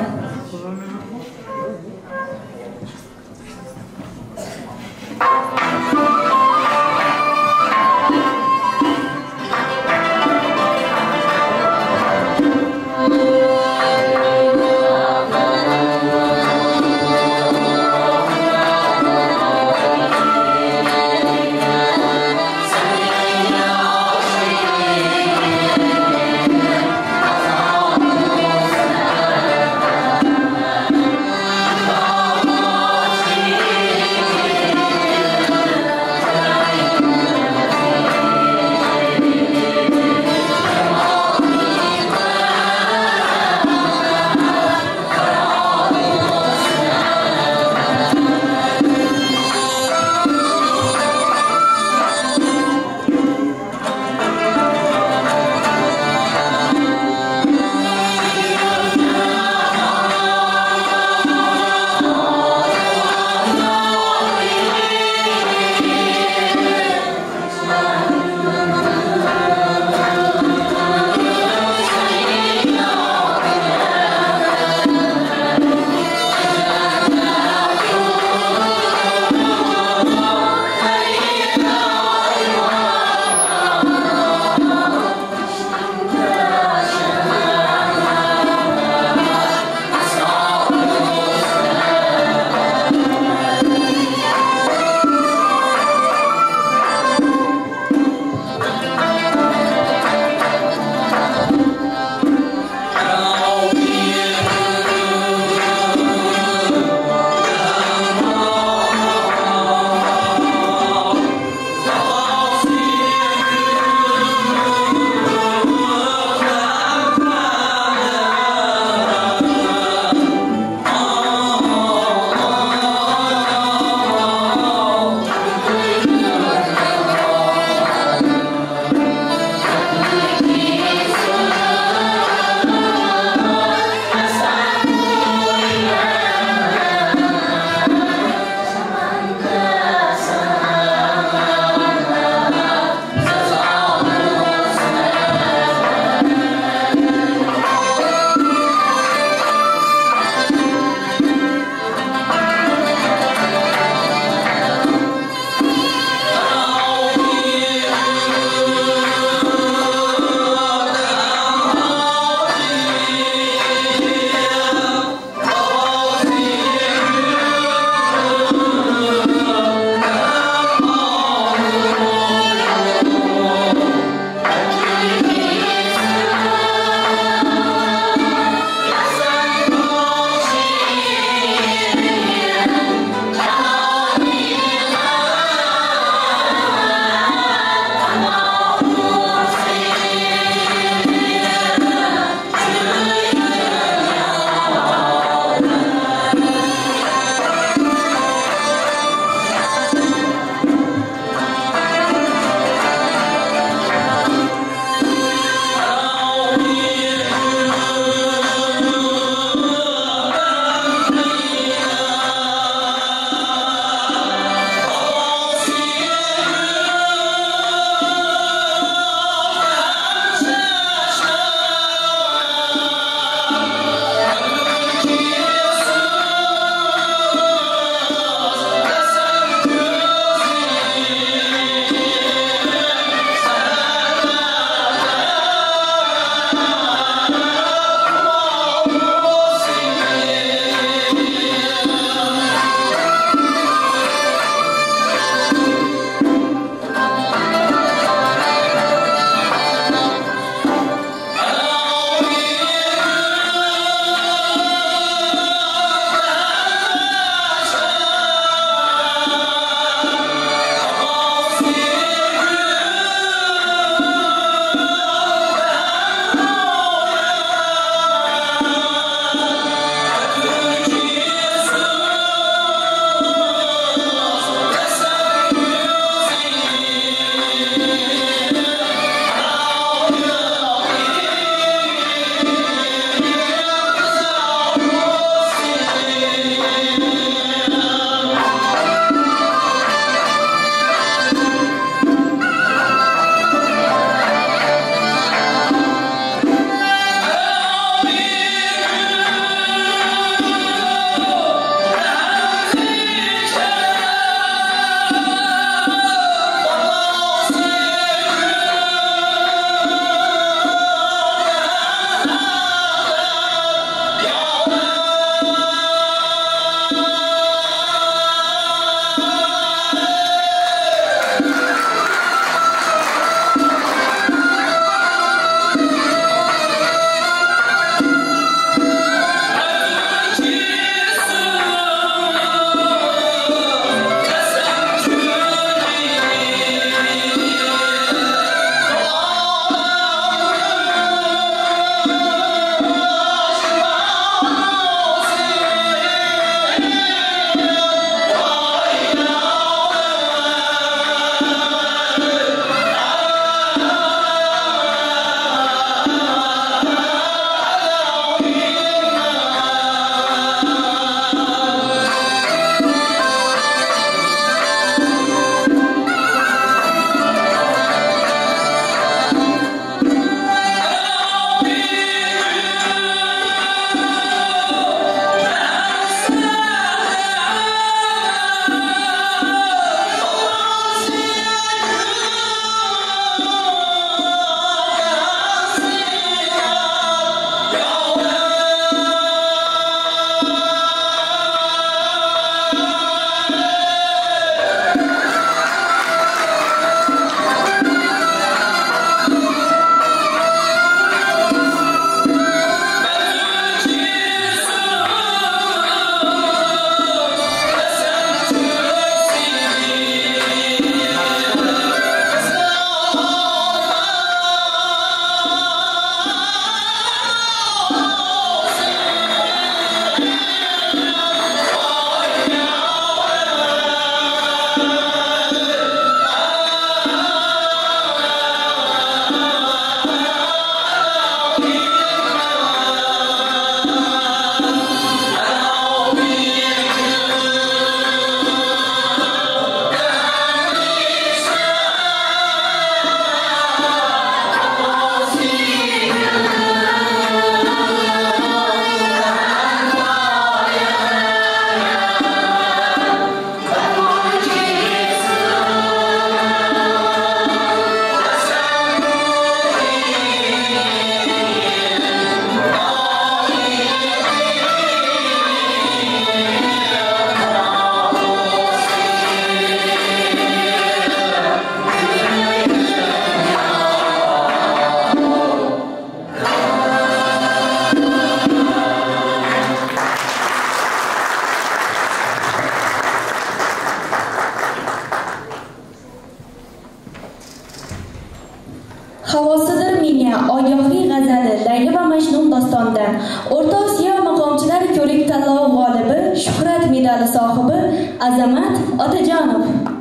Havosidir menga ogohli g'azali Layli va Majnun dostonidan. O'rta Osiyo maqomchilar ko'rik tanlovi g'olibi, Shuhrat medali sohibi Azamat Otajonov.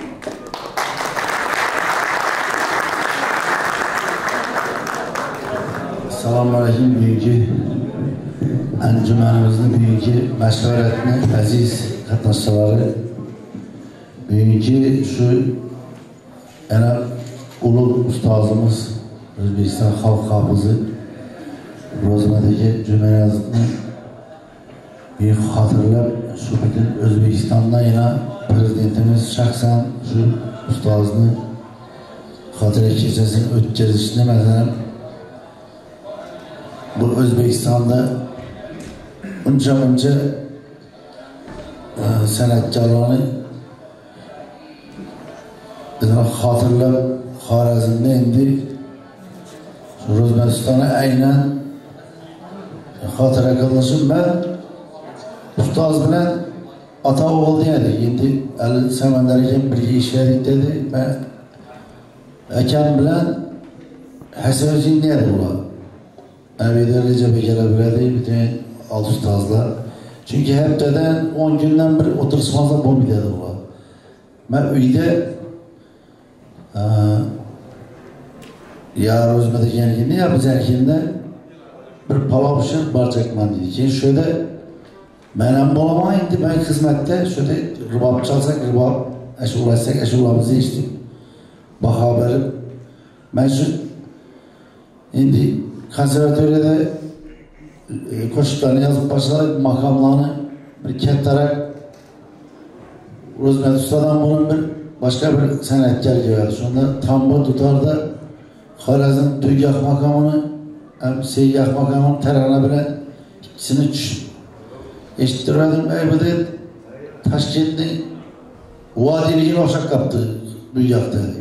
Assalomu alaykum. Bugungi anjumanimizning bugungi mashvaratni aziz qatnashchilari, bugungi shu ana ulug' ustozimiz O'zbekiston xalq hafizi Ro'zmadagi Jumaniyazovni bir xotirlab shu butun O'zbekistonda yana prezidentimiz shaxsan shu ustozni xotira kechasini o'tkazishni masalan bu O'zbekistonda uncha muncha san'atkorlarni xotirlab Xorazmda endi Ro'zmastonni aynan xotira qilishim ben ustoz bilan ota o'g'il deydi. Endi Ali Samandar akam birga ishladik dedi. Ben akam bilan Hasanjin deydi ular. Avida Recep akalar biladi, bütün alt ustozlar. Çünkü haftadan on günden bir oturuşmazda bo'lmaydi ular. Ben uyda ya Ro'zmada kelganda ya biz kelganda bir palov pishirib barchakman dedi. Keyin şöyle men ham bo'laman endi ben xizmatda şöyle ribob chalsak ribob, ashulasak ashulamizni eshitib baho berib men shu endi konservatoriyada qo'shiqlarni yozib boshladik, maqomlarni bir kattaroq Ro'zmada ustadan bunun bir başka bir san'atkor geldi. Şunda tambur tutarda Xorazm Duygoh makamını hem Seyyah makamını terana bilen ikisini eshittirdim. Ey bu dedi Toshkentni vadiligiga o'xshab qapti Duygoh dedi.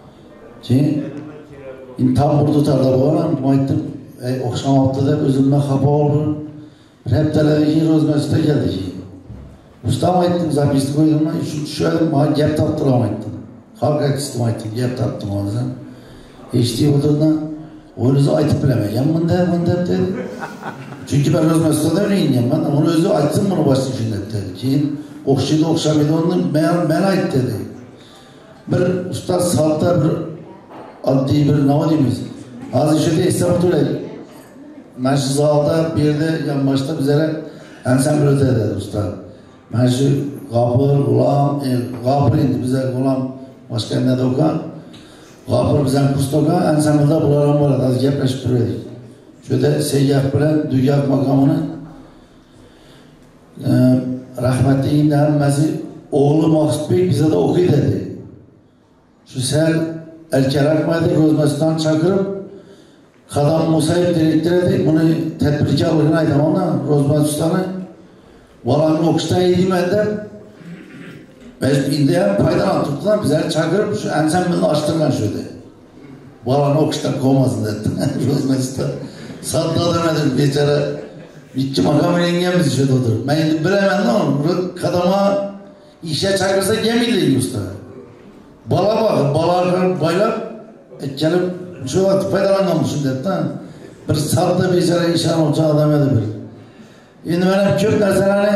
Keyin tambur tutarda bo'lam aytdim, ey o'xshamabdi deb o'zimdan xafa bo'ldim. Bir haftalardan keyin Ro'zmada keldi. Ustam aytdim, zapisni qo'ydim, tushirdim, bana gap toptiram aytdim. Xalq artistim aytdim, gap topdim hozir. Eshitib o'tirdim, o'zi aytib bilamagan, bunda, bunda dedi. Chunki ben Ro'zmasdan o'rganganman, uni o'zi aytsin buni boshqa shunday dedi. Keyin o'xshaydi, o'xshamaydi, uni men men ayt dedi. Bir ustoz salta bir oddiy bir nima deymiz. Hozir shu yerda eslab o'tiraylik. Mana shu zalda bir yerda yonboshda bizlar ansambl o'tadi dedi ustoz. Mana shu G'ofur, G'ulom, G'ofur endi bizlar G'ulom boshqa yerda o'qigan. G'ofur bizdan kursda o'qigan, ansamblda bular ham bo'ladi. Hozir gaplashib turaylik. Şurada Seyyah bilan Duygoh maqomini rahmatli endi hammasi o'g'li Maqsudbek bizada o'qiydi dedi. Shu sal erkarakmaydi, Ro'zmasdan chaqirib Qadam Musayev direktor edi. Buni tadbirkorligini aytaman-da, Ro'zmastonni bolamni o'qishdan yeyman deb biz endi ham foydalanib turibdilar. Bizlar chaqirib shu ansamblni ochtirgan shu yerda. Bolamni o'qishdan qolmasin dedi. Ro'zmaston Sadda demedim, beçara ikki makam elingenimiz işte otur. Ben şimdi bilemem ne olur, kadama işe çakırsa gemiydi usta. Bala bak, balar baylar, gelip şu vakit faydalanmamışım dedi. Bir sadda beçara inşallah olacak adam edi bir. Şimdi benim çok derslerini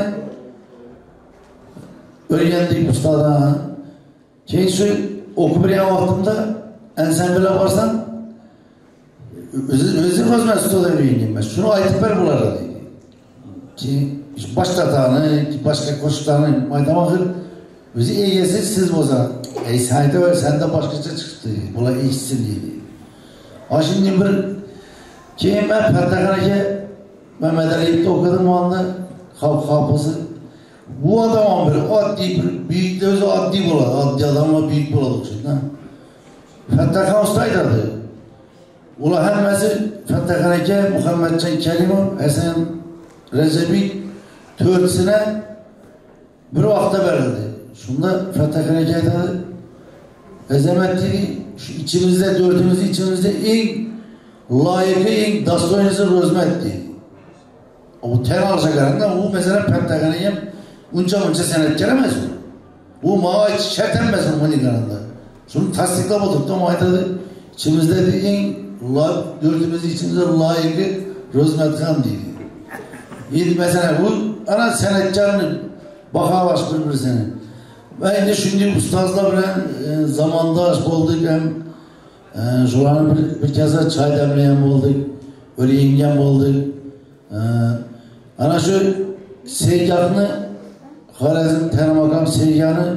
öğrendik ustadan. Keyin şu okuyan vaktimde ensemble varsan Özü özü Ro'zmasdan öğrendim. Şunu aytıp ver bulara dedi. Ki başka tane, başka koşullarını aytamakır. Özü egesi siz bozan. Ey sen de sen de başkaça çıktı. Bula eşitsin dedi. Ha şimdi bir keyin ben Fertakanaga Mehmet Ali'de okudum o anda halk hafızı. Bu adam bir adli bir büyük de özü adli buladı. Adli adamla büyük buladık şimdi. Fertakan ustaydı. Ular hammasi Fertakanaga Muhammadjon Karimov, Hasan Rezebi to'rtisini bir vaqtda berildi. Shunda Fertakanaga aytadi, azamatli shu ichimizda dördümüz içimizde en layıkı, en dostoynizi Ro'zmat deydi. O ten alacaklarında bu mesela Fertakanaga uncha uncha san'atkor emas. Bu mava şart emas uning yanında. Shuni tasdiqlab o'tirdi, u aytadi, ichimizda en la, dördümüz içinde layıkı Rozmetkan deydi. Yedi mesela bu ana senetkarını baka baş bir sene. Ben de şimdi ustazla bilen e, zamandaş olduk hem e, şu an bir, bir kez çay demleyen olduk. Öyle yengem olduk. E, ana şu seyyahını Harazm Termakam seyyahını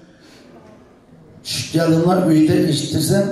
şu geldiğimler üyde işitirsen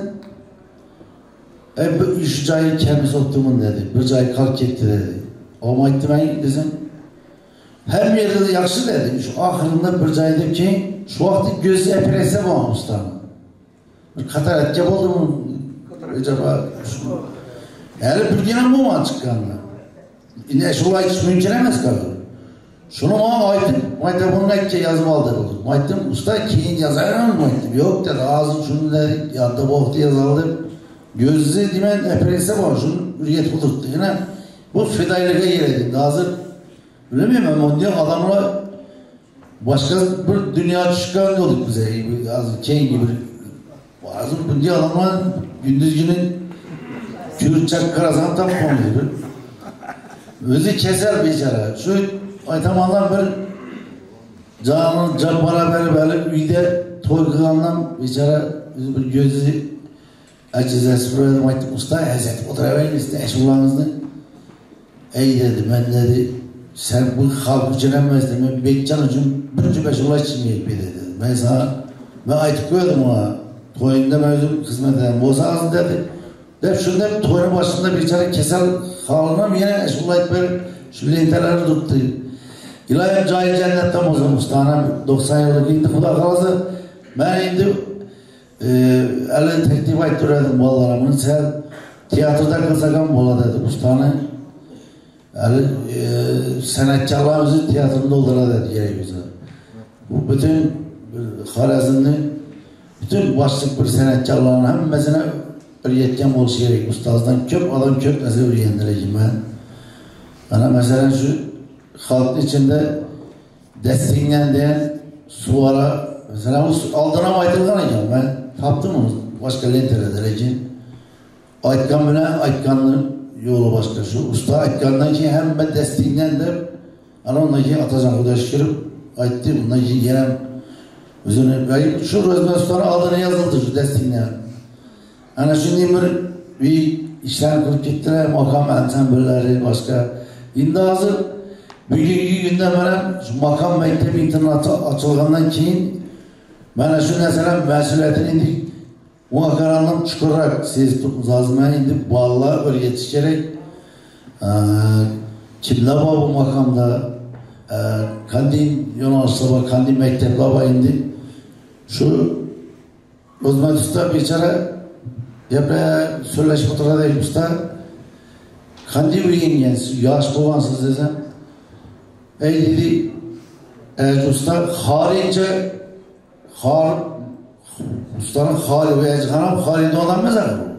e, bu şu cayı kendi soktuğumun dedi. Bir cayı kalk etti dedi. Ama ittimen bizim hem yerde de yakşı dedi. Şu ahırında bir caydı ki şu vakti gözü eprese bağlamışlar. Bir katar etkep oldu mu? Acaba şu yani bir güne bu mu çıkanlar? Yine şu olay hiç mümkün emez kalır. Şunu bana aytım, aytım bunun etke yazım aldı olur. Aytım usta kiyin yazar mı aytım? Yok dedi ağzın şunu dedi, yadda boğdu yazalım. Gözü dimen eprese bağlı, şunu üriyet bulurdu. Yine bu fedaylığa geldi. Hazır öyle miyim ben onu diyorum adamla başka bir dünya çıkan olduk bize. Hazır Ken gibi. Hazır bu diye adamla gündüz günün kürçak karasına tam konuyor. Özü keser biçare. Şu aytamandan bir canın can beraber böyle üyde toy kılandan biçare bir gözü acizesi böyle aytım usta ezet oturayım işte eş bulanızdı. Ey dedi ben dedi sen bu halk uçuramaz dedi. Ben Bekcan için bir cübeş olay çimeyip dedi. Ben sana ben aytıp koydum ona. Toyunda mevzum kısmet eden boza ağzı dedi. Hep şunda toyunun başında bir tane keser halına yine eş olay böyle şu bilenteleri tuttu. İlahim cahil cennetten o zaman ustana doksan yıllık indi kuda kalası. Ben indi e, elini teklif ettirdim ballarımın sen tiyatroda kılsakan bola dedi ustana. Yani e, sanatçılarımızın tiyatrında olduğuna da gerekiyorsa. Bu bütün Harazm'ın bütün başlık bir sanatçılarının hem mesela bir yetken olması gerek. Ustazdan köp adam köp nasıl öğrendireceğim ben. Bana mesela şu halkın içinde destekleyen diyen suvara mesela bu aldığına aydırgan hocam ben taptım onu başka lentere derece. Aytkan bile aytkanlı yolu başka şu. Usta aytkandan ki hem ben destekleyen de anamdan ki atacağım kuda şükürüp ayttı bundan ki gelen üzerine şu Rozmet Usta'nın adına yazıldı şu destekleyen. Hani şimdi bir, bir işler kılıp gittiler makam ensembleleri başka. Şimdi hazır bugünkü günde bana şu makam mektebi internatı açılgandan keyin bana şu mesela mesuliyetini indik muhakarandan çıkarak siz tutmuş azmaya indip bağlığa öyle yetişerek ee, kimler var bu makamda ee, Kandil Yunanistab'a Kandil Mektep'la indi şu Rozmet Usta bir içeri yapıya söyleşme oturada değil usta Kandil üyeyen yaş bulansız desem ey dedi Erci Usta harince har ustanın hali ve echanam halinde olan mezarı bu.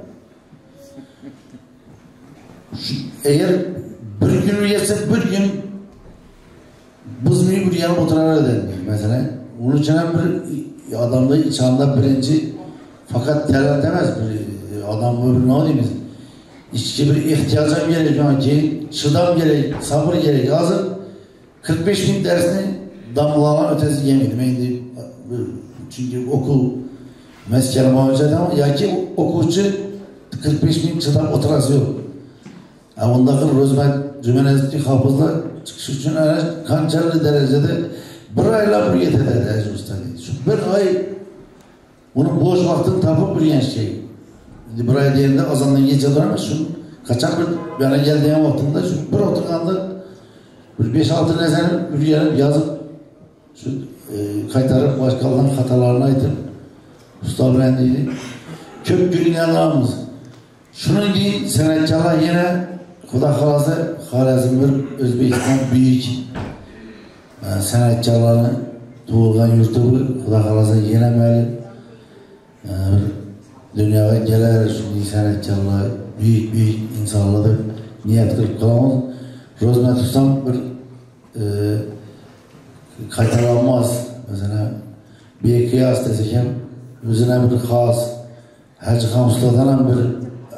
Eğer bir gün üyesi bir gün buzmuyu bir yanıp oturar eder mesela. Onun için bir adamda içanda birinci fakat terör demez bir adam öbür ne diyeyim içki bir ihtiyacım gerek ki çıdam gerek sabır gerek hazır kırk beş bin dersini damlalan ötesi yemedim. Çünkü okul mesken muhabbeti ama ya ki okulcu kırk beş bin çıdam oturası yok. Ama ondaki Rozmet Cümenezli hafızla çıkış için kançerli derecede bir ayla bir yeter Erci Usta dedi. Şu bir ay bunun boş vaktin tapıp bir genç şey. Bir ay değerinde azandan geçe duramaz. Şunu kaçak bir bana geldiğim vaktinde şu bir oturganda bir beş altı nezenin ürüyelim yazıp şu e, kaytarıp başkalarının hatalarını aytıp usta brendiydi. Köp gülün yanlarımız. Şunun ki sanatçılar yine Kuda kalası Harazm bir Özbekistan büyük e, sanatçılarını doğulgan yurtu bu Kuda kalası yine meli e, dünyaya gelir şimdi sanatçılar büyük büyük insanları niyet kırıp kalamaz. Rozmet Usta'm bir e, kaytalanmaz. Mesela bir kıyas desek hem özüne bir khas Hacı Khan Usta'dan bir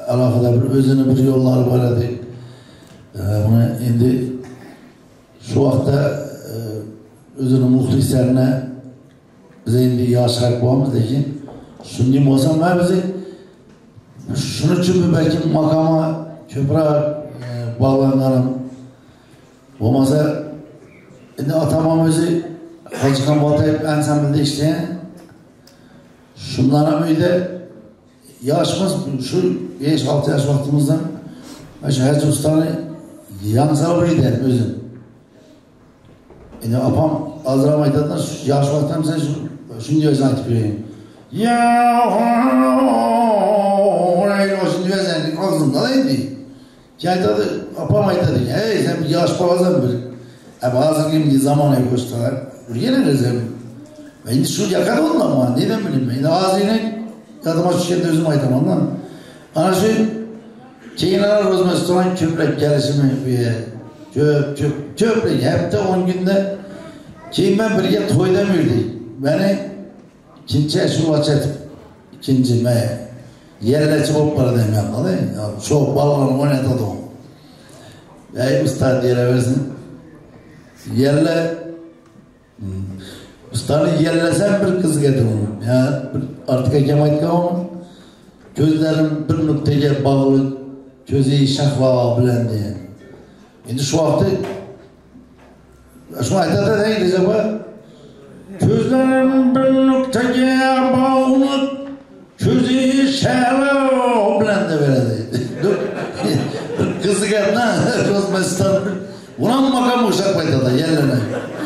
alohida bir o'zini bir yo'llari bor edi. Uni endi shu vaqtda o'zini muxlislarini biz endi yoshlar bo'lamiz, lekin shunday bo'lsa men biz shuning uchun balki maqomi ko'proq bog'langanim bo'lmasa, endi otamam o'zi Hojixon Boltayev ansamblida ishlagan. Shundan ham uyda yoshmiz, shu besh olti yosh vaqtimizdan shu Hoji ustani yangsal bilgan o'zim. Endi opam azram aytadilar, yosh vaqtdan sen shunday o'zini aytib berayim. Ya, o'ray shunday o'zini qoldim da endi. Aytadi, opam aytadi, "Ey, sen yosh bolasan bir. Abi hozirgi zamonaga ko'chdilar. Bilganingizmi? Endi shu yoqada o'ldaman, neden bileyim ben. Endi hozirning yadıma tushganda o'zim aytaman-da. Ana shu keyinroq O'zbekiston ko'proq kelishimi bu ko'p ko'p ko'proq hafta o'n kunda keyin men birga to'yda yurdik. Meni ikkinchi shu ochib ikkinchi men yerlachi bo'lib qoldim men-da. Shu balalarni o'ynatadi. Ey ustoz deraversin. Yerle ustani yerlasam bir qizga dedim. Ya artık akam aytgan onu. Gözlerim bir nuqtaga bog'liq, ko'zi shahvo bilan degan. Endi shu vaqtda shu aytadi deydi bu. Gözlerim bir nuqtaga bog'liq, ko'zi shahvo bilan deb beradi. Qizga na O'zbekiston buna makam uşak payda yerlerine.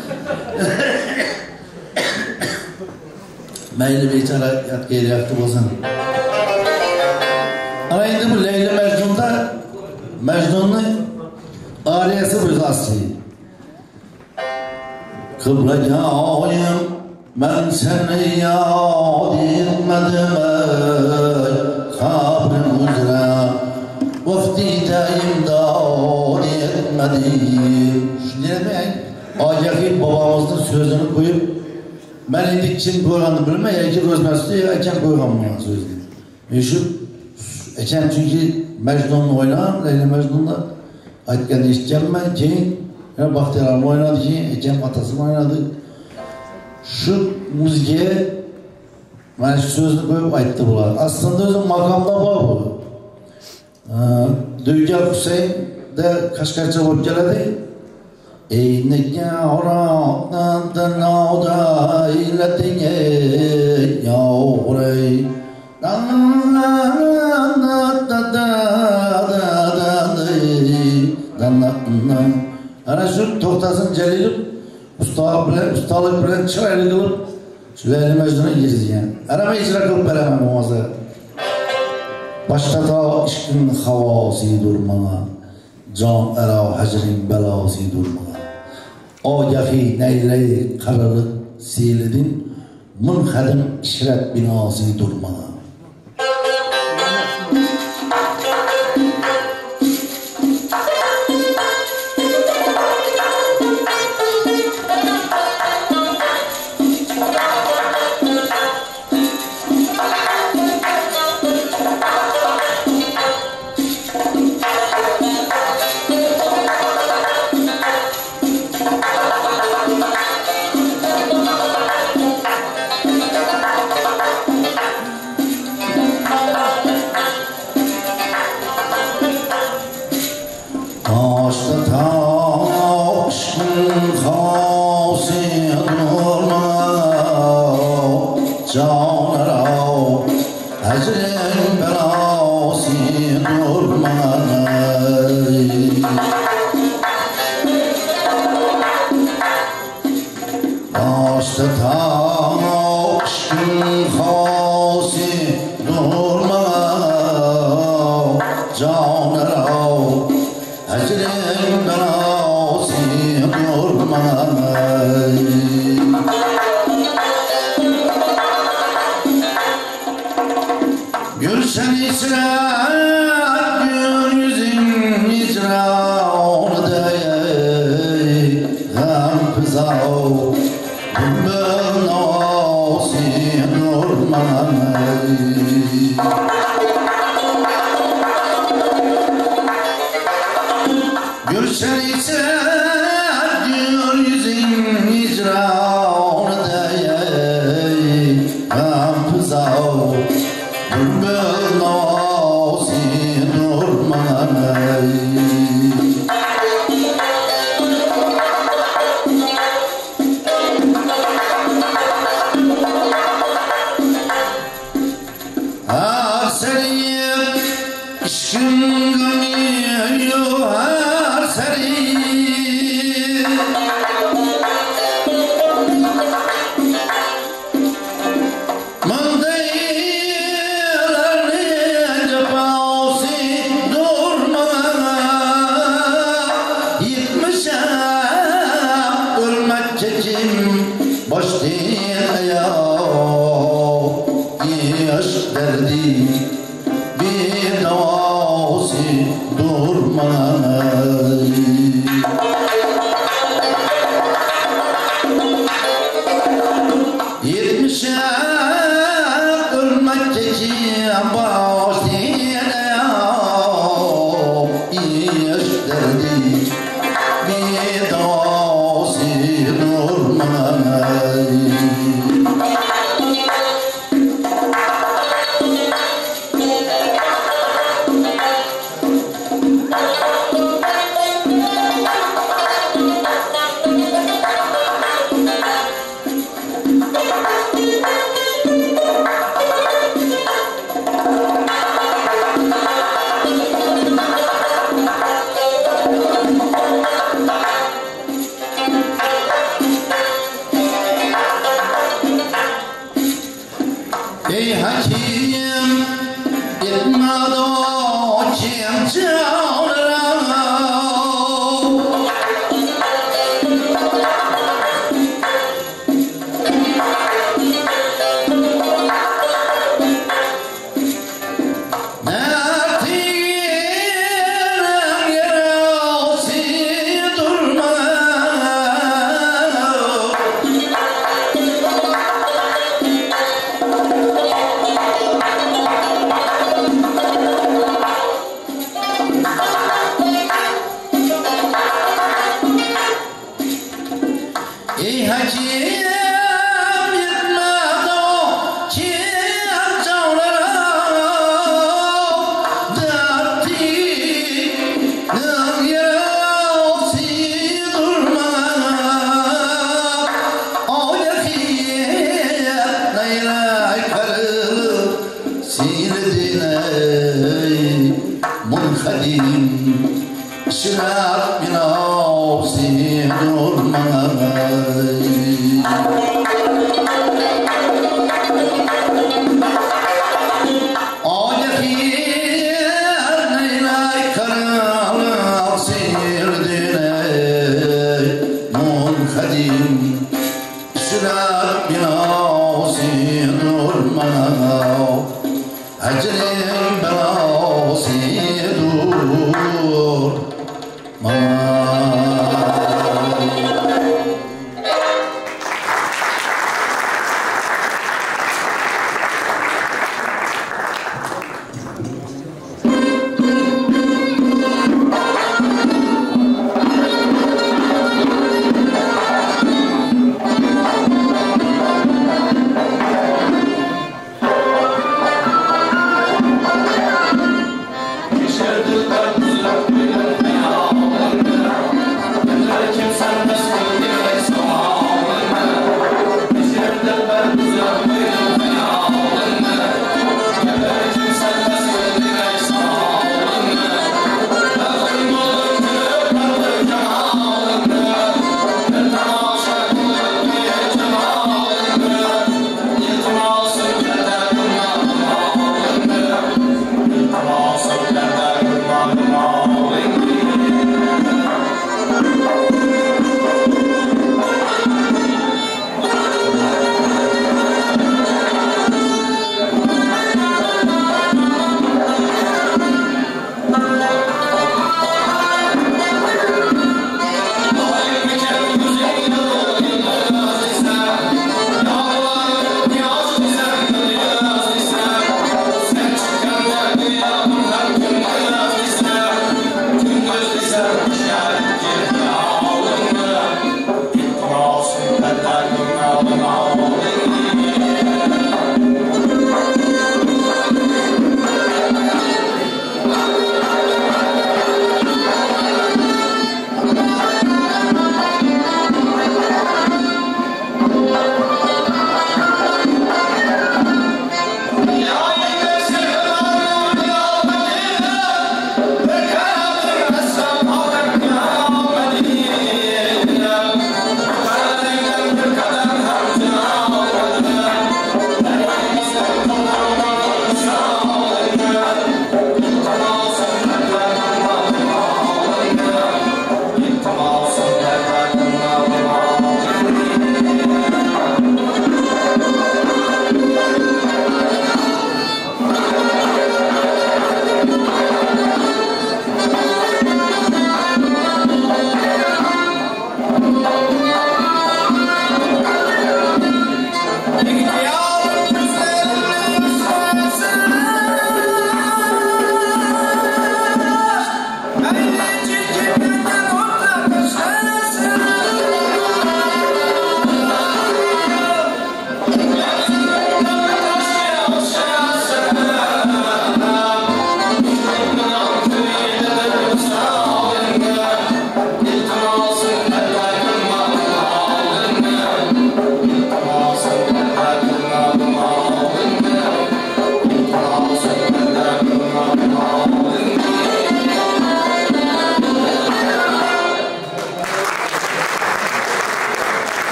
Meyli beyçara yat geri yaktı olsun. Ama indi bu Leyla Mecnun'da Mecnun'un ariyası bu asli. Kıblacağım ben seni yad etmedim kabrim üzere vaftideyim dad etmedim. Şimdi ne demek? Acaki babamızın sözünü koyup ben indi kim koyganını bilmem ya ki Özmesut'u ya Eken koygan bana sözünü. Meşhur Eken çünkü Mecnun'la oynayan, Leyla Mecnun'la aytken işiteceğim ben ki yani Bahtiyar'la oynadı ki Eken atasını oynadı. Şu müziğe ben şu sözünü koyup ayttı bunlar. Aslında özüm makamda var bu. Dövgel Hüseyin de Kaşgarcha bo'lib keladi. Ey nigohdan dunyoda ilating yovray. Ana shu To'xtasin Jalilov ustoz bilan ustalik bilan chiroyli qilib Leyla Mecnun'u yezgan. Ana men ijro qilib beraman hozir. Başta işkin havası durma, can era hacrin belası durma. Agahi neyley kararı siledin, münhedim işret binası durma.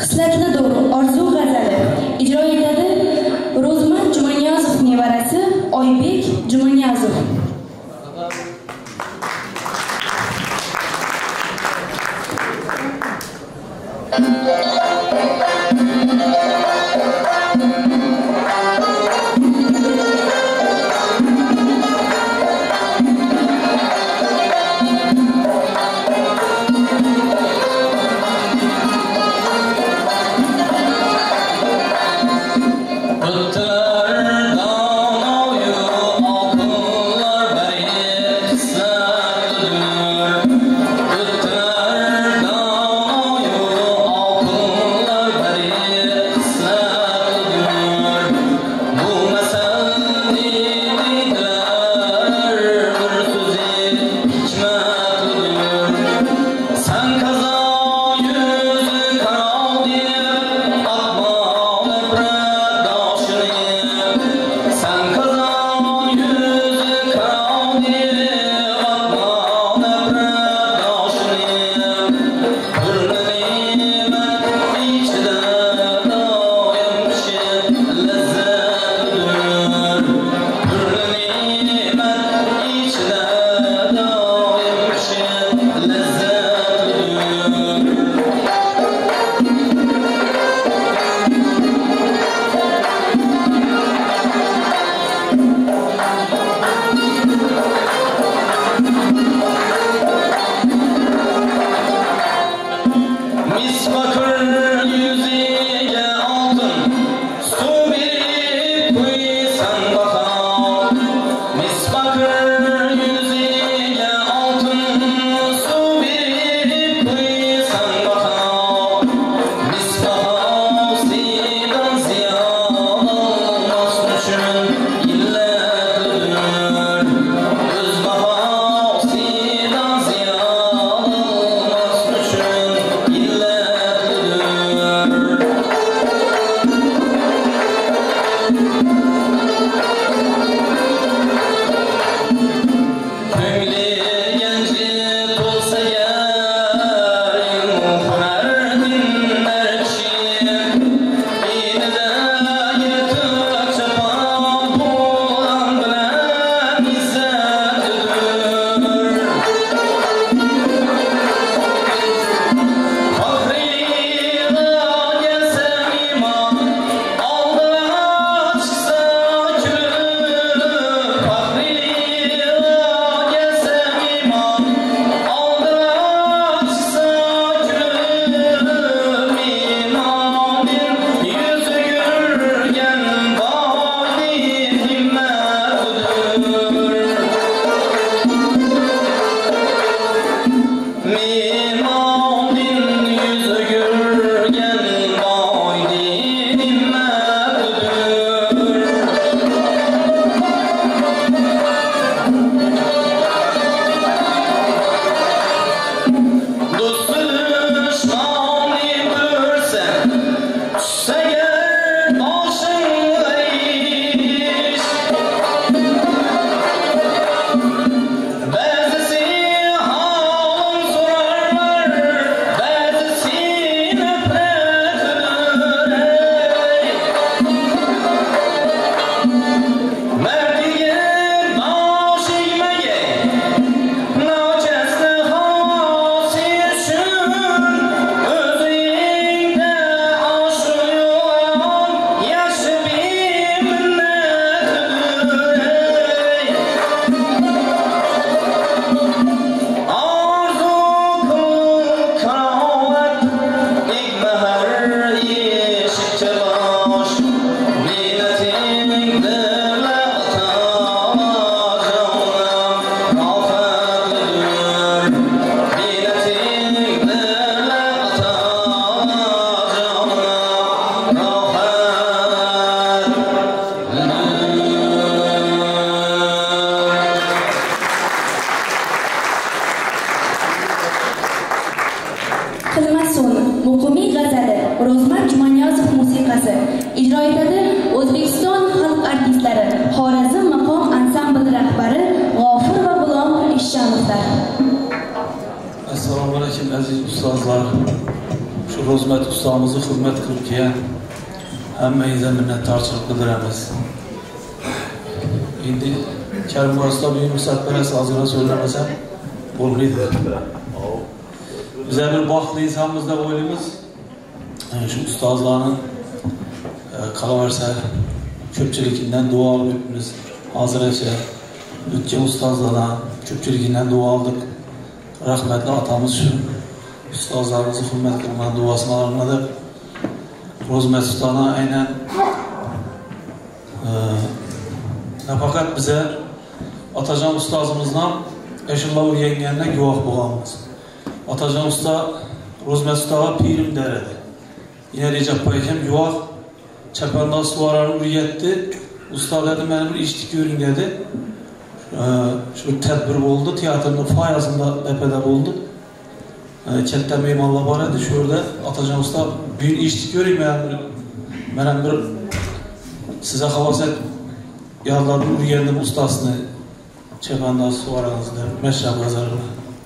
Xislatli doğru orzu g'azali ijro etadi Ro'zmat Jumaniyozov nevarasi Oybek Jumaniyozov. Şu Rozmet ustamızı hürmet kılıp kiyen hammayize minnatdorchilik bildiramiz. Endi Karim Usta bir musabbaras azına söylemasam bo'lmaydi. Bizlar bir baxtli insonmiz deb o'ylaymiz. Shu ustozlarning qolaversa ko'pchiligidan duo olibmiz. Hozircha o'tgan ustozlardan ko'pchiligidan duo oldik. Rahmatli otamiz shu ustozlarimizni hurmat qilgan duosini olmadi. Rozmet ustana aynan nafaqat bize Atacan ustozimizdan eşinla o'rgangandan guvoh bo'lganmiz. Atacan usta Rozmet ustaga pirim derdi. Yine Recep Baykem guvoh Çapandan suvararı o'rgatdi. Usta dedi meni bir ishni ko'ring dedi. Shu tadbir bo'ldi, teatrning foyasida tepede bo'ldi. Katta mehmonlar bor edi. Shu yerda Atacan usta bir ishni ko'ring, men bir size havaset yollarni o'rgandim ustasini. Çapandan suvararızlar, meşrab gazarlar.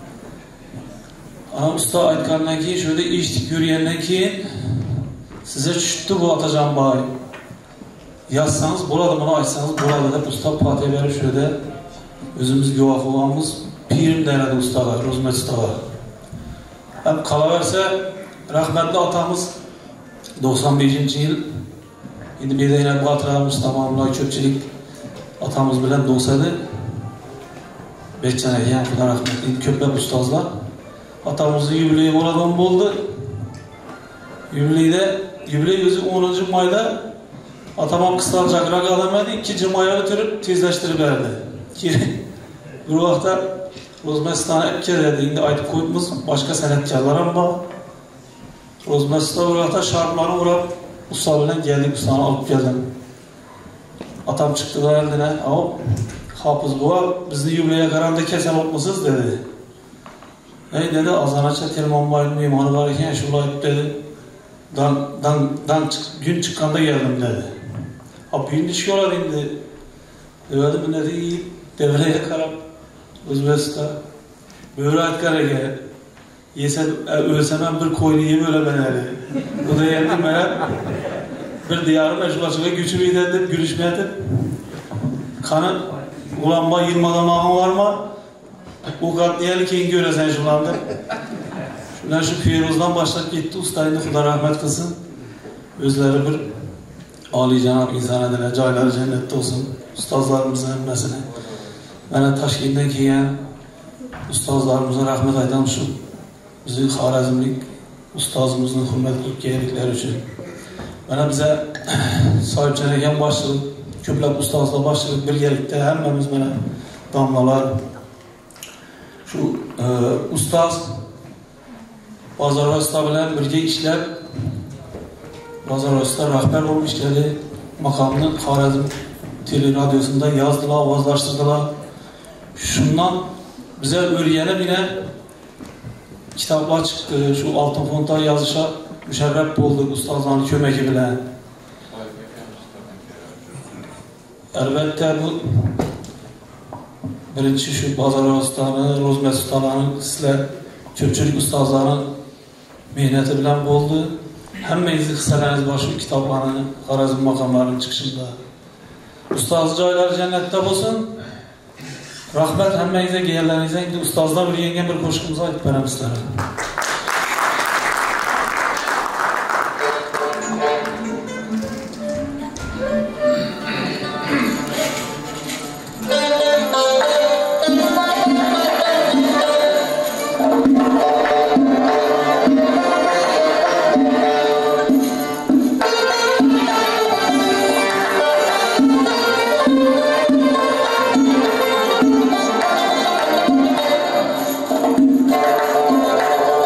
Usta aytgandan keyin şöyle ishni ko'rgandan keyin size tushdi bu Atacan boy. Yazsanız bo'ladi, buni aytsanız bo'ladi deb usta patiya berib şöyle o'zimiz guvoh bo'lganmiz. Pirim derdi ustaga, Rozmet ustaga. Hem qolaversa rahmatli otamiz doksan beshinchi yil endi bedaynab xotiramiz tamomlay ko'pchilik otamiz bilan do'sadi. Beçene yan Xudo rahmat. Endi ko'plab ustozlar otamizning yubileyi bo'ladigan bo'ldi. Yubileyde yubiley o'zi o'ninchi mayda atamam qisqarchakroq odam edi, ikkinchi mayga o'tirib tezlashtirib berdi. Bir vaqtda Rozmetdan keladi, endi aytib qo'yibmiz, boshqa san'atkorlar ham bor. Rozmetdan bir vaqtda sharplarni urib usta bilan keldik, ustani olib keldim. Atam chiqdilar eldine, "Hop, Hafız buva bizni yubileye qaranda kasal olmasiz" dedi. Ey dedi, azanacha Telmonboyning mehmoni bor ekan, shulay dedi. Dan dan dan gün chiqqanda keldim dedi. Hop, endi ish ko'radi endi. Dedi, "Buni dedi, devraga qarab O'zbekistonda bo'ri aytgan ekan, yesa o'lsam ham bir qo'yni yeb o'laman dedi. Xudo endi meni bir diyorim ashulachiga ko'chirmaydi deb gulishmaydi. Qani ulanma yirmalamağın var mı? O katliyelik keyin göresen şunlarda. Şunlar şu Firuz'dan başlayıp gitti. Ustayını Xudo rahmet kılsın. Özleri bir âli-cenab insan ediler. Cayları cennette olsun. Ustazlarımızın emmesine. Bana Taşkent'den keyin ustazlarımıza rahmet aydan şu. Bizim Xorazmlik ustazımızın hürmet kılıp geldikleri için. Bana bize sahipçeneken başladık. Köplab ustazlar başladık birgelikte hemmemiz bana damlalar. Şu e, ustaz Bazar Usta bilen birge işler Bazar Usta rahber olmuş işleri makamını Xorazm Tele Radyosu'nda yazdılar, avazlaştırdılar. Şundan bize öğrenip yine kitaplar çıktı. Şu Altın Fonda yazışa müşerref olduk ustazların kömeki bilen. Elbette bu birinci şu Bazar Usta'nı, Rozmet Usta'nın sizler köpçülük ustazlarının mehneti bilen oldu. Hemmeyizi kısalarınız var şu kitaplarını, Xorazm makamlarının çıkışında. Ustaz cayları cennette olsun. Rahmet hemmeyize gelirlerinize indi ustazlar bir yengen bir koşkumuza ayıp veremizler. Thank you.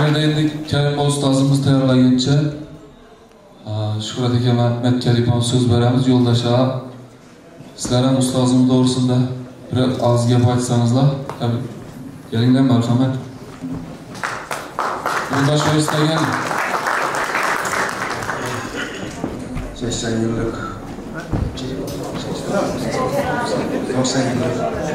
Mayda endi Karim ustozimiz tayyorlaguncha Shuhrat aka Ahmet Kalipon so'z beramiz yo'ldosh ağa. Sizlar ham ustozimiz to'g'risida bir oz gap aytsanizlar. Kelinglar marhamat. Yo'ldosh istagan seksen yıllık doksan yıllık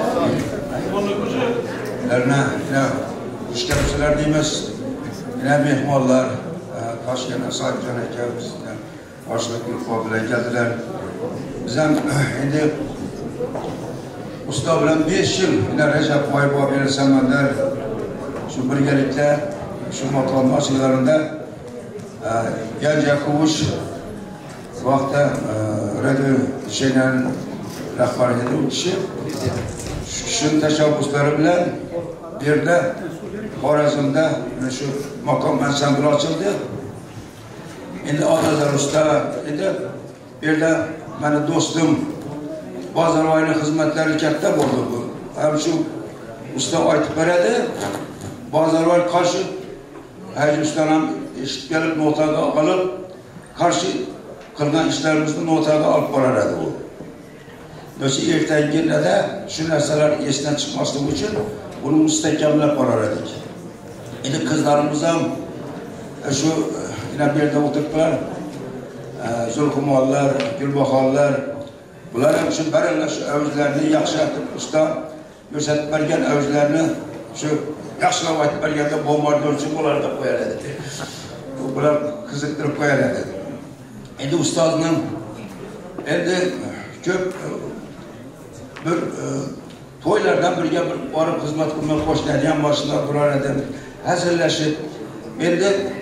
Lerine yine işgalciler değiliz. Yine mehmallar Taşkent'e sahipcan ekibimizden başlık bir kabile geldiler. Bizden şimdi usta bilen beş yıl yine Recep Bayba Beylesemenler şu birgelikte şu makamlar şeylerinde Gence Kuvuş vakti radyo şeylerin rehberiyeti o kişi şu kişinin teşebbüsleri bilen bir de Xorazm'da şu makam ensemble açıldı. Şimdi Adalar Usta idi. Bir de benim dostum Bazarbay'ın hizmetleri katta oldu bu. Hem şu usta aytıp veredi. Bazarbay karşı Hacı Usta'nın eşit gelip notaga alıp karşı kılgan işlerimizni notaga alıp barardı bu. Dolayısıyla erteki günde de şu narsalar esinden çıkmaslığı için bunu müstekemlep barardık. Şimdi kızlarımıza şu yine bir yerde oturttular. Zulkumallar, Gülbaharlar, bunlar hem şu barınlar şu övüzlerini yaxşı etip usta gösterip bergen övüzlerini şu yaxşılap aytıp bergende bombardiyon için bunlar da koyardı. Bunlar kızıktırıp koyardı. Şimdi ustazının endi köp bir toylardan birge bir varıp hizmet kılmak hoşlanyan başında durar edem. Hazırlaşıp endi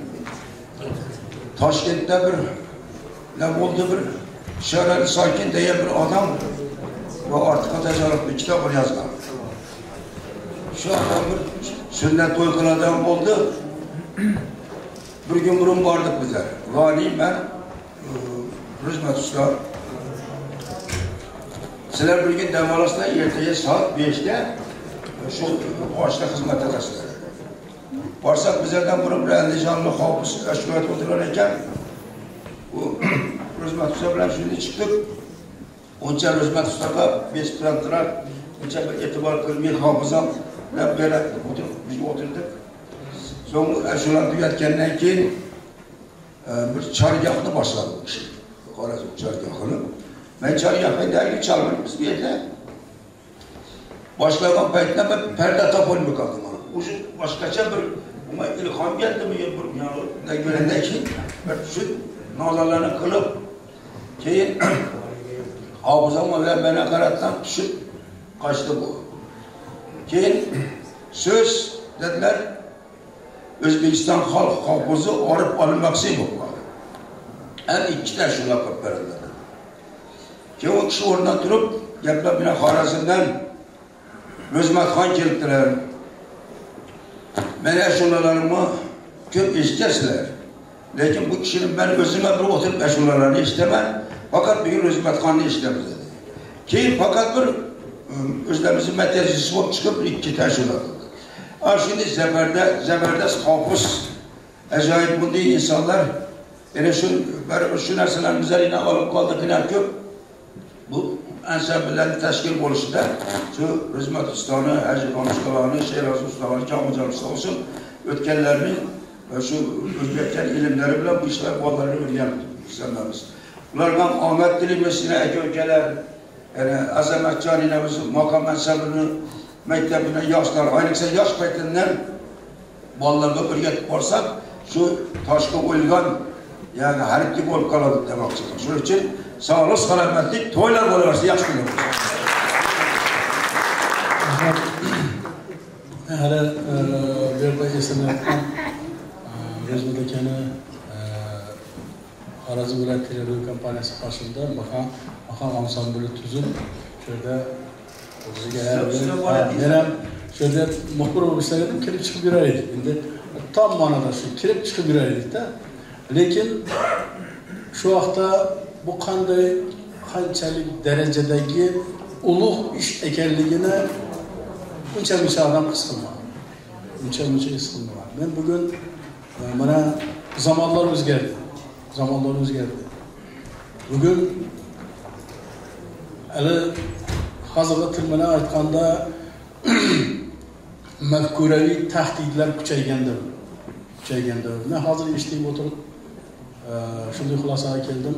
Taşkent'te bir ne oldu bir Şehirli Sakin diye bir adam ve artık atacalık bir kitap yazdı. Şu adam bir sünnet toy adam oldu. Bir gün burun vardık bize. Valiyim ben Rızmet Usta. Sizler bir gün demalasına erteye saat beşte şu ağaçta hizmet edersiniz. Varsak bizlerden bunu bir endicanlı hafız eşkılat otururken bu Rızmet Usta bilen şimdi çıktık. Onca Rızmet Usta'ga beş plantılar, onca bir etibar kılmayı hafızam ve böyle oturup, biz oturduk. Sonra eşkılat tüketkenden keyin bir çargahını başladı bu işi. Xorazm çargahını. Ben çargahını dergi çalmayım biz bir yerde. Başlayan payetine ben perde tapolmu kaldım. Ucu başkaça bir ama ilham geldi mi ya ne görende ki şu nalalarını kılıp keyin hafızam ve bana karattan düşüp kaçtı bu. Keyin söz dediler Özbekistan halk hafızı arıp alınmaksı bu. Hem iki de şuna kapıp verirler. Keyin o kişi oradan durup yapıla bina Xorazm'dan Rızmet Han keliptiler. Ben eşulalarımı köp istesler. Lakin bu kişinin ben özüme bir oturup eşulalarını istemem. Fakat bir gün Rızmet Han'ı istemez dedi. Ki fakat bir özlemizin metresi olup çıkıp iki taş olarak. Şimdi zeberde, zeberdes hafız, acayip bu değil insanlar. Yani şu, şu narsaların üzerine alıp kaldık inan köp. Bu ensemblelerin teşkil oluşunda şu Rızmet Usta'nı, Hacı Khan Usta'larını, Şehraz Usta'larını, Kamil Usta olsun ötkenlerini şu Özbekler ilimleri bile bu işler kollarını öğreyen insanlarımız. Bunlardan Ahmet Dilimesi'ne ek ülkeler, yani Azamet Canine makam ensemblini, mektebine yaşlar, aynıksa yaş payetinden ballarına öğretip varsak şu taşka uygan yani hariplik olup kaladık demek çıkıyor. Şunun için sağlık, selametlik, toylar oluyorsa yaş günü. Hala bir de esnaftan Rızmet Akan'ı Xorazm viloyat televizion kompaniyasi başında makam makam ansambli tuzib şurada o'ziga men ham şurada muxbir bo'lib ishlagandim, kirib chiqib yurar edik. Endi tom ma'noda shu kirib chiqib yurar edikda. Lekin şu vaqtda bu qanday qanchalik darajadagi ulug' ish ekanligini uncha-muncha odam his qilmadi. uncha-muncha es qilmayman. Men bugun mana zamonlar o'zgardi. Zamonlar o'zgardi. Bugun hali hozirgi til bilan aytganda mafkuraviy tahdidlar kuchayganda, kuchayganda. Men hozir eshitib o'tirib shunday xulosaga keldim.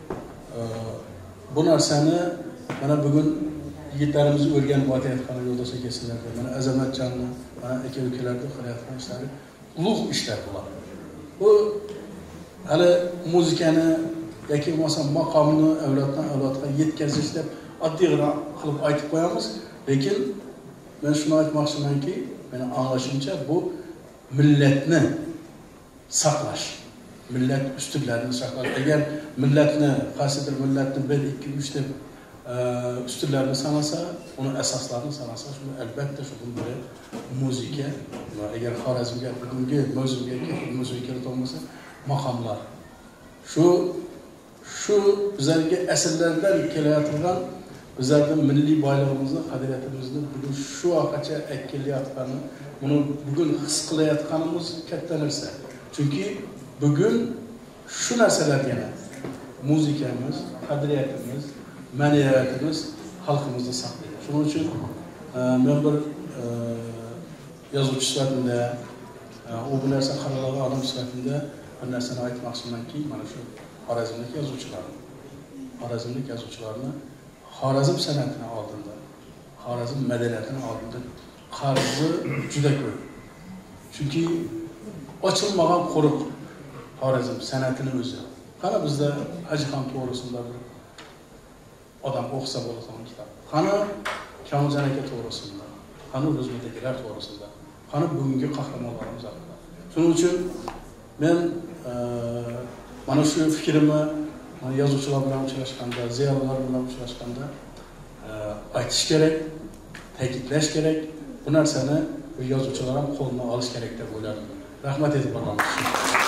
Bu narsani mana bugun yigitlarimiz o'rganib o'tayotgan yo'ldosh akasilar, mana Azamatjonni, mana aka-ukalarni qilayotgan ishlari ulug' ishlar bular. Bu hali muzikani yoki bo'lmasa maqomni avloddan avlodga yetkazish deb oddiyroq qilib aytib qo'yamiz, lekin men shuni aytmoqchimanki, meni anglashimcha bu millatni saqlash, millat ustunlarini saqlash. Agar millatni, qaysidir millatni bir ikki uch deb ustunlarini sanasa, uni asoslarini sanasa, shuni albatta shundan biri muzika va agar Xorazmga bugungi mavzuga muzika bo'lmasa, maqomlar. Shu shu bizlarga asrlardan kelayotgan bizlarning milliy boylig'imizni, qadriyatimizni bugun shu vaqtgacha akillayotgani, buni bugun his qilayotganimiz katta narsa. Chunki bugun shu narsalarga muzikamiz, qadriyatimiz, ma'naviyatimiz xalqimizni saqlaydi. Shuning uchun men bir yozuvchi sifatida, u bu narsa qaralagan odam sifatida bir narsani aytmoqchimanki, mana shu Xorazmlik yozuvchilar, Xorazmlik yozuvchilarni Xorazm san'atini oldinda, Xorazm madaniyatini oldinda qarzi juda ko'p. Chunki ochilmagan qo'riq Xorazm san'atini o'zi. Qani bizda Hajixon to'g'risida bir odam o'qisa bo'ladigan kitob. Qani Kamoljon aka to'g'risida, qani o'zimizdagilar to'g'risida, qani bugungi qahramonlarimiz haqida. Shuning uchun men mana shu fikrimni yozuvchilar bilan uchrashganda, ziyolilar bilan uchrashganda aytish kerak, ta'kidlash kerak. Bu narsani yozuvchilar ham qo'lga olish kerak deb o'yladim. Rahmat e'tiborlaringiz uchun.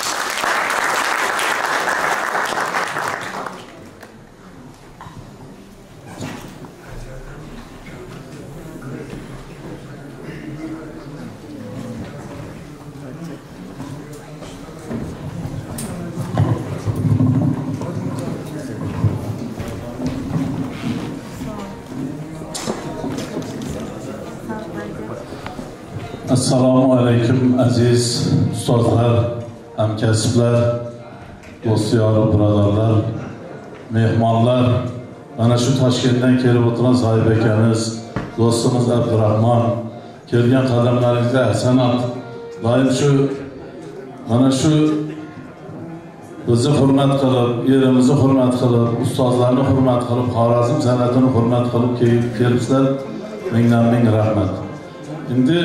Assalomu alaykum aziz ustozlar, hamkasblar, do'stlar, birodarlar, mehmonlar. Mana shu Toshkentdan kelib o'tirgan Sohib akamiz, do'stimiz Abdurahmon, kelgan qadamlaringizga hasanat. Doim shu mana shu bizni hurmat qilib, yerimizni hurmat qilib, ustozlarni hurmat qilib, Xorazm san'atini hurmat qilib kelibsizlar. Mingdan ming rahmat. Endi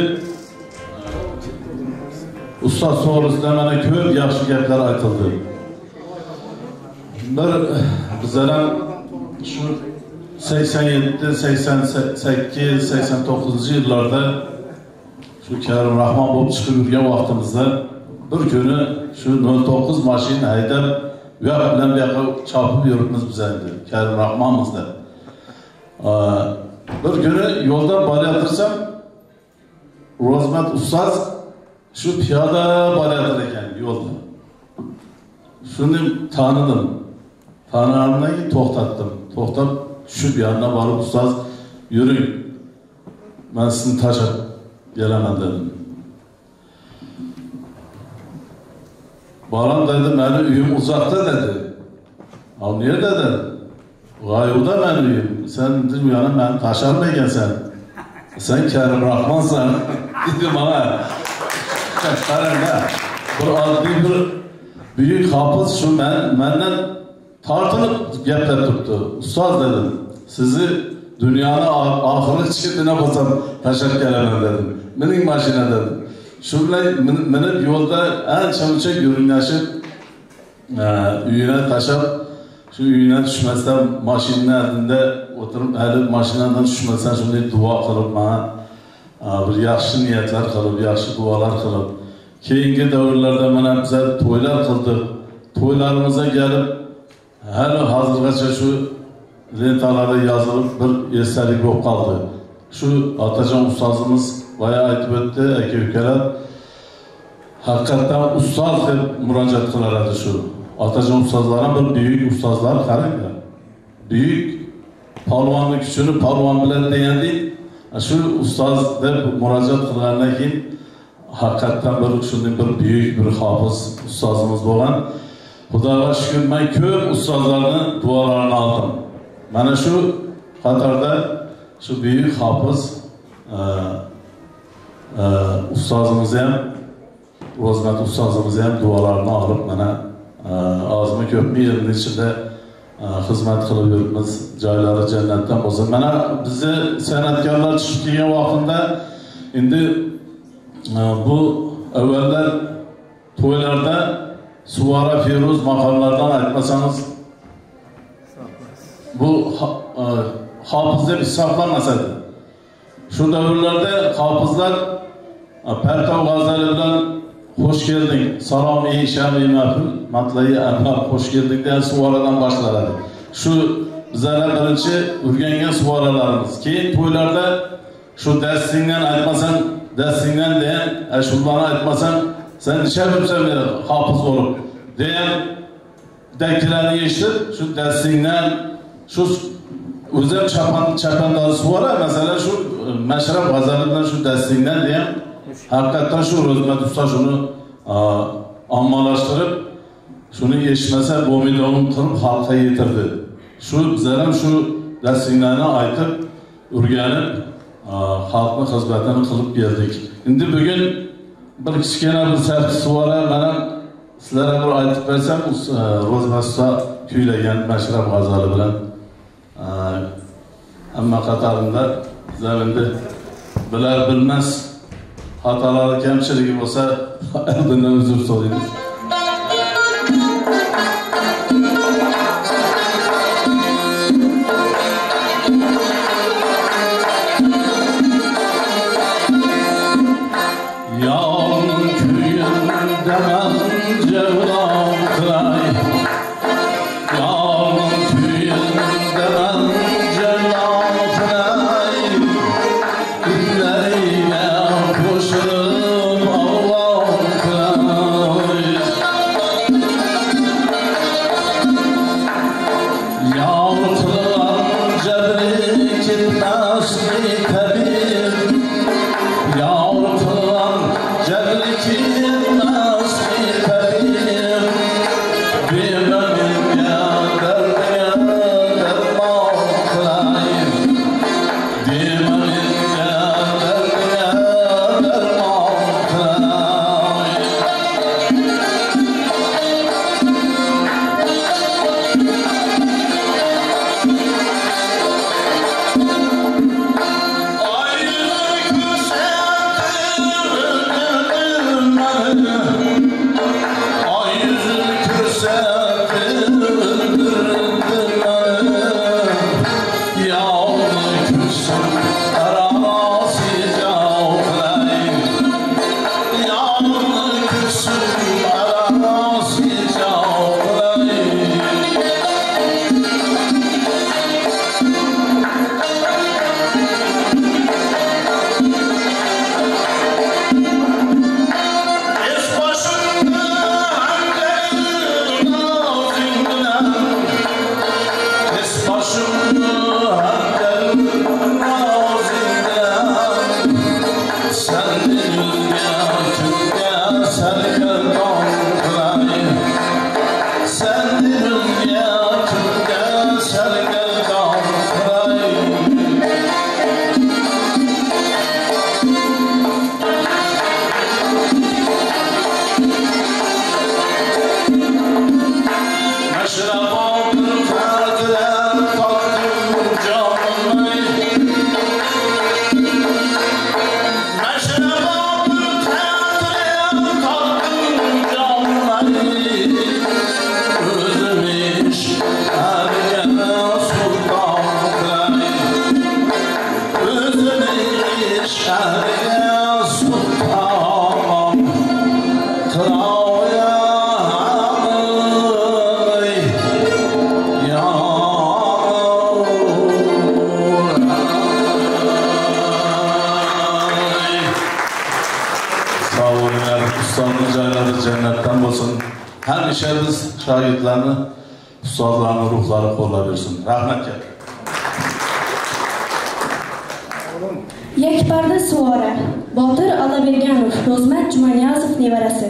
ustoz to'g'risida mana ko'p yaxshi gaplar aytildi. Bir bizlar ham shu sakson yetti, sakson sakkiz, sakson to'qqizinchi yillarda shu Karim Rahmon bo'lib chiqib yurgan vaqtimizda bir kuni shu nol to'qqiz mashina haydab bu yoq bilan bu yoqqa chopib yuribmiz biz endi Karim Rahmonmizda. Bir kuni yo'ldan borayotirsam Rozmat ustoz şu piyoda borayotir ekan yo'lda. Shuni tanidim. Tanig'andan keyin to'xtatdim. To'xtab tushib yanına borib ustoz yuring. Men sizni tashlab kelaman dedim. Boram dedi, meni uyim uzoqda dedi. Al nerede dedi? G'oyibda meni uyim. Sen bu yana meni tashlamagansan. Sen Karim Rahmonsan. Dedi bana. Qarangda, bir oddiy bir büyük hafız şu men menden tartılıp gaplab turibdi. Ustoz dedim, sizi dünyani oxirgi chekatına bosam tashlab kelaman dedim. Mening mashina dedim. Shu bilan minib yo'lda ancha-muncha yurunlashib uyina tashlab, shu uyina tushmasdan mashinada o'tirib, hali mashinadan tushmasdan shunday duo qilib, mana bir yaxshi niyatlar qilib, yaxshi duolar qilib, keyingi davrlarda mana bizlar to'ylar qildik. To'ylarimizga kelib, hali hozirgacha shu lentalarda yozilib bir esdalik bo'lib qoldi. Shu Otajon ustozimiz bayağı aytib o'tdi aka ukalar. Hakikaten ustaz deb murojaat qilaradi shu. Otajon ustozlar bir büyük ustozlar qaranglar. Büyük palvonning kuchini palvon bilan degandek, shu ustoz deb murojaat qilgandan keyin hakikaten bir shunday bir büyük bir hofiz ustozimiz bo'lgan. Xudoga shukr, men ko'p ustozlarning duolarini oldim. Mana shu qatorda şu büyük hafız e, e, ustozimiz ham, Rozmat ustozimiz ham dualarını alıp bana e, ağzımı köpme yerinin içinde e, hizmet qilib yuribmiz. Joylari jannatdan bo'lsin. Mana bizni san'atkorlar tushib kelgan vaqtida endi e, bu evveller to'ylarda Suvara Firuz makamlardan aytmasanız bu e, hafız deb hisoblanmasaydi. Şu davrlarda hafızlar Pertav g'azali bilan hoş geldin, salom ey shami maful, matlayi anhar hoş geldin degan suvaradan boshlanadi. Shu bizlar birinchi o'rgangan suvaralarimiz. Keyin to'ylarda shu darsingdan aytmasan, darsingdan degan ashullarni aytmasan, sen necha bo'lsan hafız bo'lib degan daklarni eshitib, shu darsingdan shu o'zim chapan chapandagi suvara mesela şu Mashrab g'azali bilan shu darsingdan degan hakikaten şu Rozmat usta şunu ommalashtirib, shuni eshitmasa bo'lmaydigan qilib xalqqa yetirdi. Shu bizlar ham shu darsinglarni aytib, o'rganib, xalqni xizmatini qilib berdik. Endi bugun bir kichkina bir sarki suvara mana sizlarga bir aytib bersam, Rozmat usta kuylagan Mashrab g'azali bilan amma qatorida bizlar endi bilar bilmas hataları kemçiligi bo'lsa bundan uzr so'raymiz. Yağın köyünde ben cevlan kılay, yağın köyünde ben cevlan kılay, dinleyme koşup Allah kılay. yeri cennetten olsun. Her işe biz şahitlerini, ustalarını, ruhları kollabilsin. Rahmet gel. Yakparda Suvora, Botir Alaberganov, Rozmat Jumaniyazov nevarasi.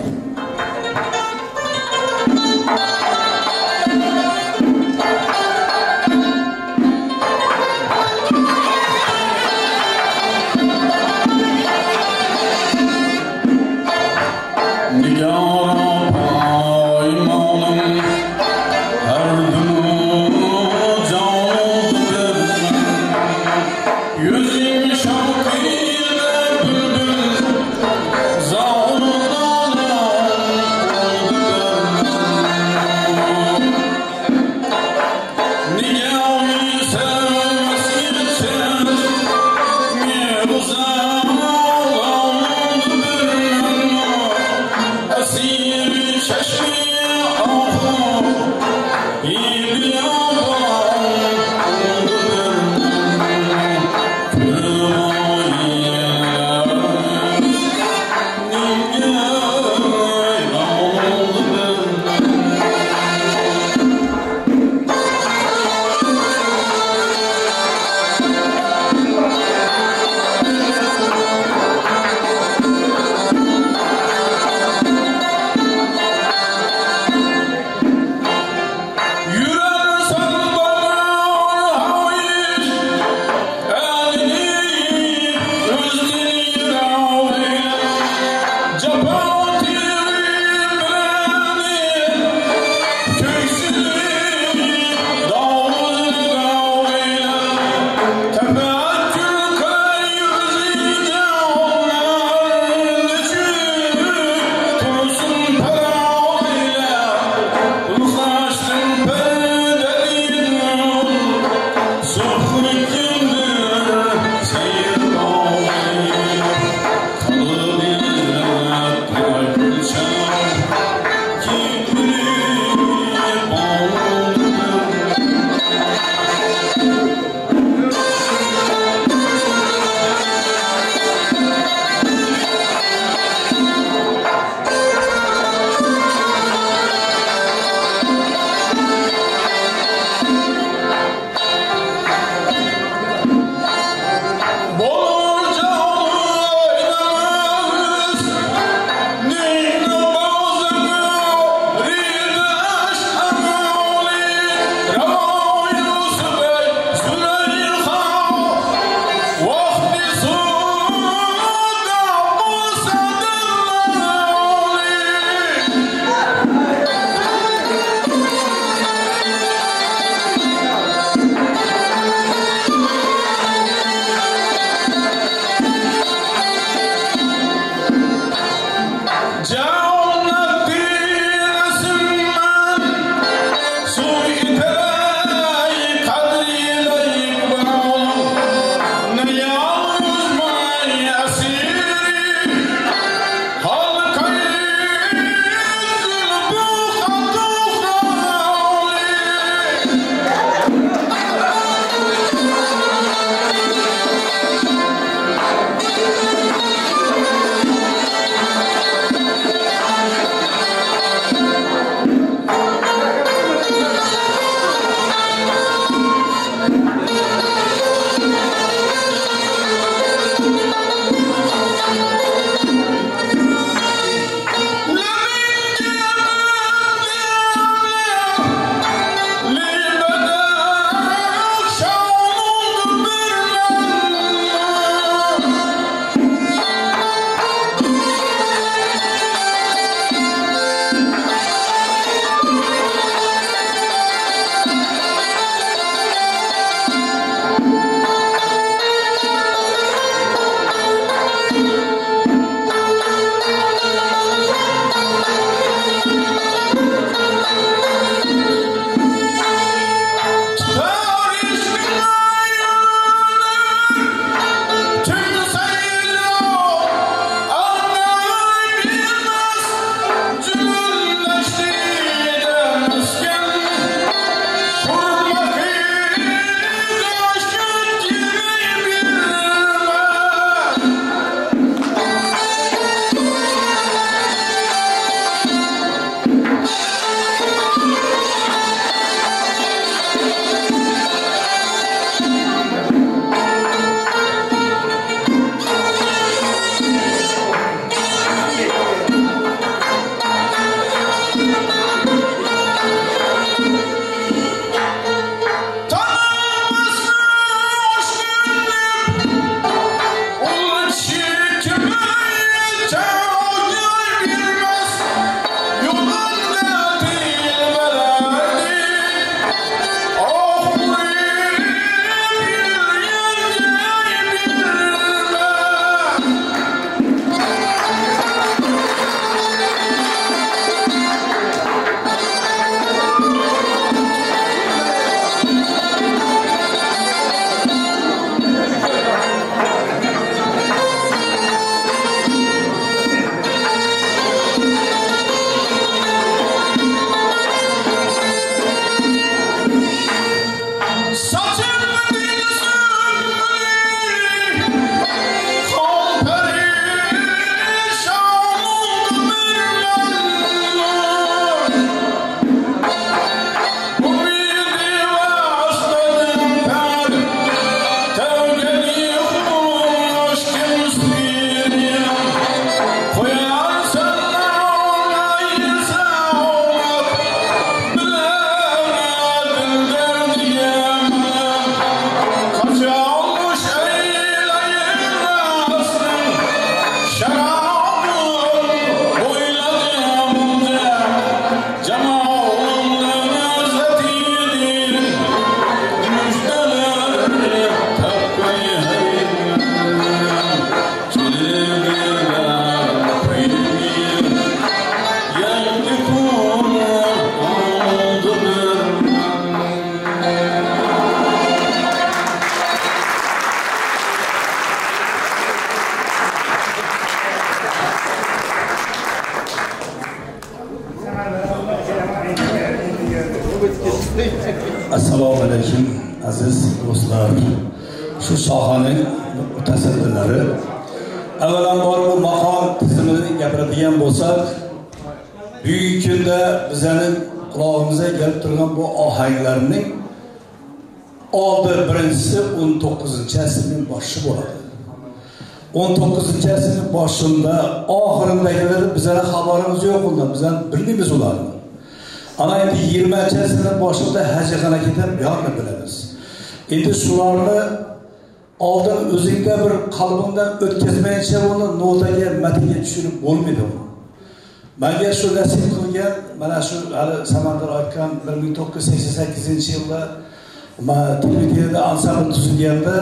şu sohaning mutasaddilari. Avvalambor bu maqom tizimini gapiradigan bo'lsak, bugungi kunda bizning qulog'imizga kelib turgan bu ohanglarning oldi birinchisi o'n to'qqizinchi asrning boshi bo'ladi. o'n to'qqizinchi asrning boshida oxirindagilar bizning xabarimiz yo'q undan, bizdan bilmaymiz ularni. Ana endi yigirmanchi asrning boshida hajixona ketib, buyoqni bilamiz. Endi shularni oldin o'zingda bir qalbingdan o'tkazmaycha uni notaga, matnga tushirib bo'lmaydi uni. Menga shu nasib qilgan, mana shu hali Samandar aytgan bir ming to'qqiz yuz sakson sakkizinchi yilda men televideniyada ansambl tuzilganda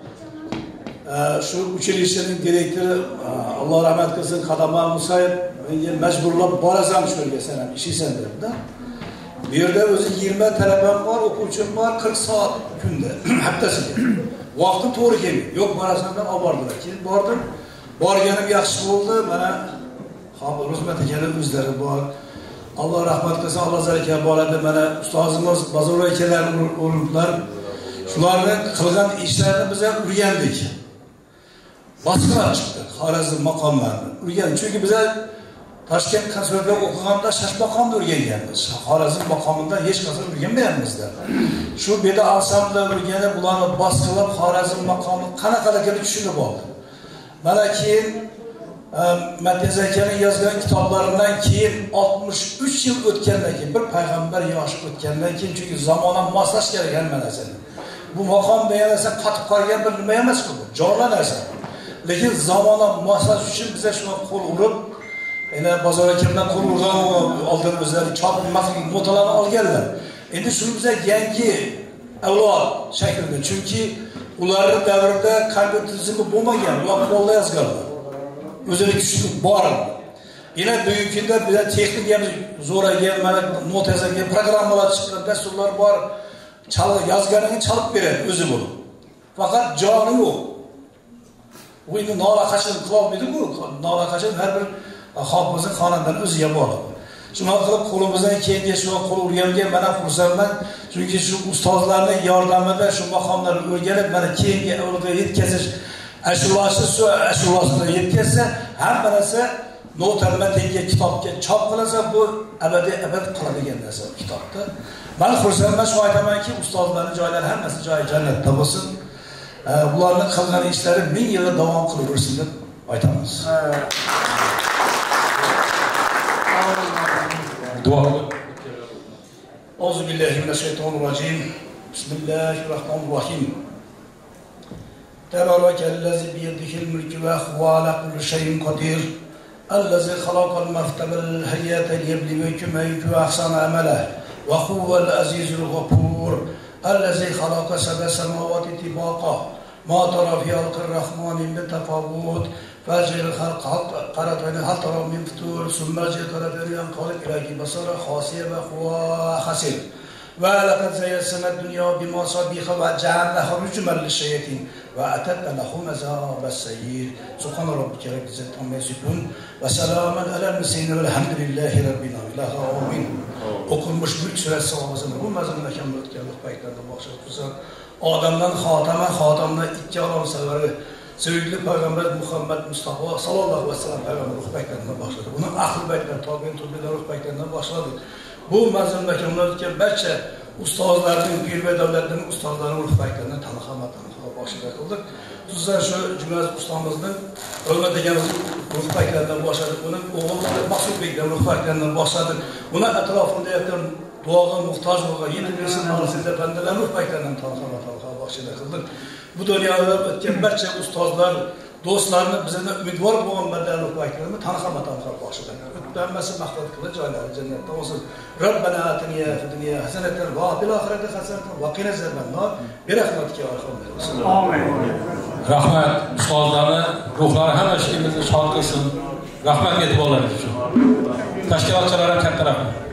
shu uchrashuvning direktori Alloh rahmat qilsin Qadamar Musayev menga majburlab borasan shu yerga sen ham ishlaysan dedi. Bu yerda o'zi yigirma talabam bor, o'quvchim bor, qirq soat kunda, haftasiga. Vaqtim to'g'ri keldi. Yo'q, borasandan olib bordilar. Kelib bordim. Borganim yaxshi bo'ldi. Mana Rozmat akaning o'zlari bor. Alloh rahmat qilsin, Alloh zaraka bo'ladi. Mana ustozimiz Bazur akalarning o'rinlar shularning qilgan ishlarini biz ham o'rgandik. Boshqalar chiqdi. Xorazm maqomlarini o'rgan. Chunki biz Toshkent konservatida o'qiganda shash maqomni o'rganganmiz. Xorazm maqomida hech qachon o'rganmayapmizda. Shu beda ansambl o'rganib, ularni boshqalab Xorazm maqomi qanaqaligini tushunib oldi. Mana keyin Matnez akaning yozgan kitoblaridan keyin oltmish uch yil o'tgandan keyin bir payg'ambar yoshi o'tgandan keyin chunki zamona moslash kerak hamma narsani. Bu maqom degan narsa qatib qolgan bir nima emas bu, jonli narsa. Lekin zamona moslash uchun biz shuna qo'l urib, yana bozor akamdan qo'l urgan oldin o'zlari chop maqsad notalarni olganlar. Endi shuni biz yangi avlod shaklida, chunki ularning davrida kompyuter tizimi bo'lmagan, ular qo'lda yozganlar. O'zining kuchi bor. Yana bugungi kunda bizlar texnikamiz zo'raygan, mana nota yozgan programmalar chiqqan, dasturlar bor. Chalib yozganini chalib beradi o'zi bu. Faqat joni yo'q. O'yinni nola qachon qilolmaydi-ku, nola qachon har bir hofizning xonadondan o'ziga bog'liq. Shuna qilib qo'limizdan keyinga shu qo'l urgangan mana xursandman. Chunki shu ustozlarning yordamida shu maqomlarni o'rganib, mana keyingi avlodga yetkazish ashulasi shu ashulasini yetkazsa, hamma narsa notalar tenga kitobga chop qilsa, bu abadiy abad qoladigan narsa kitobda. Men xursandman, shu aytamanki, ustozlarning joylari hammasi joyi jannatda bo'lsin. Ularning qilgan ishlari ming yil davom qilaversin deb aytamiz. Dua. Auzu billahi mineşşeytanirracim. Bismillahirrahmanirrahim. Tebarakallazi biyedihil mulku ve huve ala kulli şeyin kadir. Allazi halakal mevte vel hayyate liyebluvekum eyyukum ahsanu amela. Ve huvel azizul gafur. Allazi halaka seb'e semavati tibaqa. Ma tara fi halqir rahmani min tefavvut. فاجر الخلق قرأت هل ترى من فتور ثم جاء قرأت ينقلب إلى بصر خاصية وقوى خسر ولقد زينا الدنيا بمصابيح وجعلناها رجما للشياطين وأعتدت لهم عذاب السعير سبحان ربك رب العزة عما يصفون وسلام على المرسلين والحمد لله رب العالمين. Okunmuş büyük süre savabısını bu mazmunla kemletkenlik beklerinde başlatırsan adamdan hatama hatamdan iki alam severi sevgili Peygamber Muhammed Mustafa sallallahu aleyhi ve sellem Peygamber ruh beklerinden başladı. Bunun ahl bekler, tabi'in tübbeler ruh beklerinden başladı. Bu mazmunla kemletken belki ustazlarının, pir ve devletlerin ustazlarının ruh beklerinden tanıkama tanıkama başladı kıldık. Sizler şu cümle ustamızın ölme degen ruh beklerinden başladık. Bunun oğulları Maksud Bey'den ruh beklerinden başladık. Buna etrafında yakın duağa muhtaç olan yeni birisinin arasında efendiler ruh beklerinden tanıkama tanıkama başladı kıldık. Bu dünyada ötken belki ustazlar, dostlarını bize ümidvar olan benden ruh beklerinden tanıkama tanıkama başladı. Ötlenmesi mahvet kılı cayları cennette olsun. Rabbena atiniye fi dünya haseneten ve bil ahirete haseneten ve qina azabennar bi rahmetike ya arhamar. Amin. Rahmat ustozlarni ruhlari hamma ishimizni shod qilsin. Rahmat aytib olamiz. Tashkilotchilar ham katta rahmat.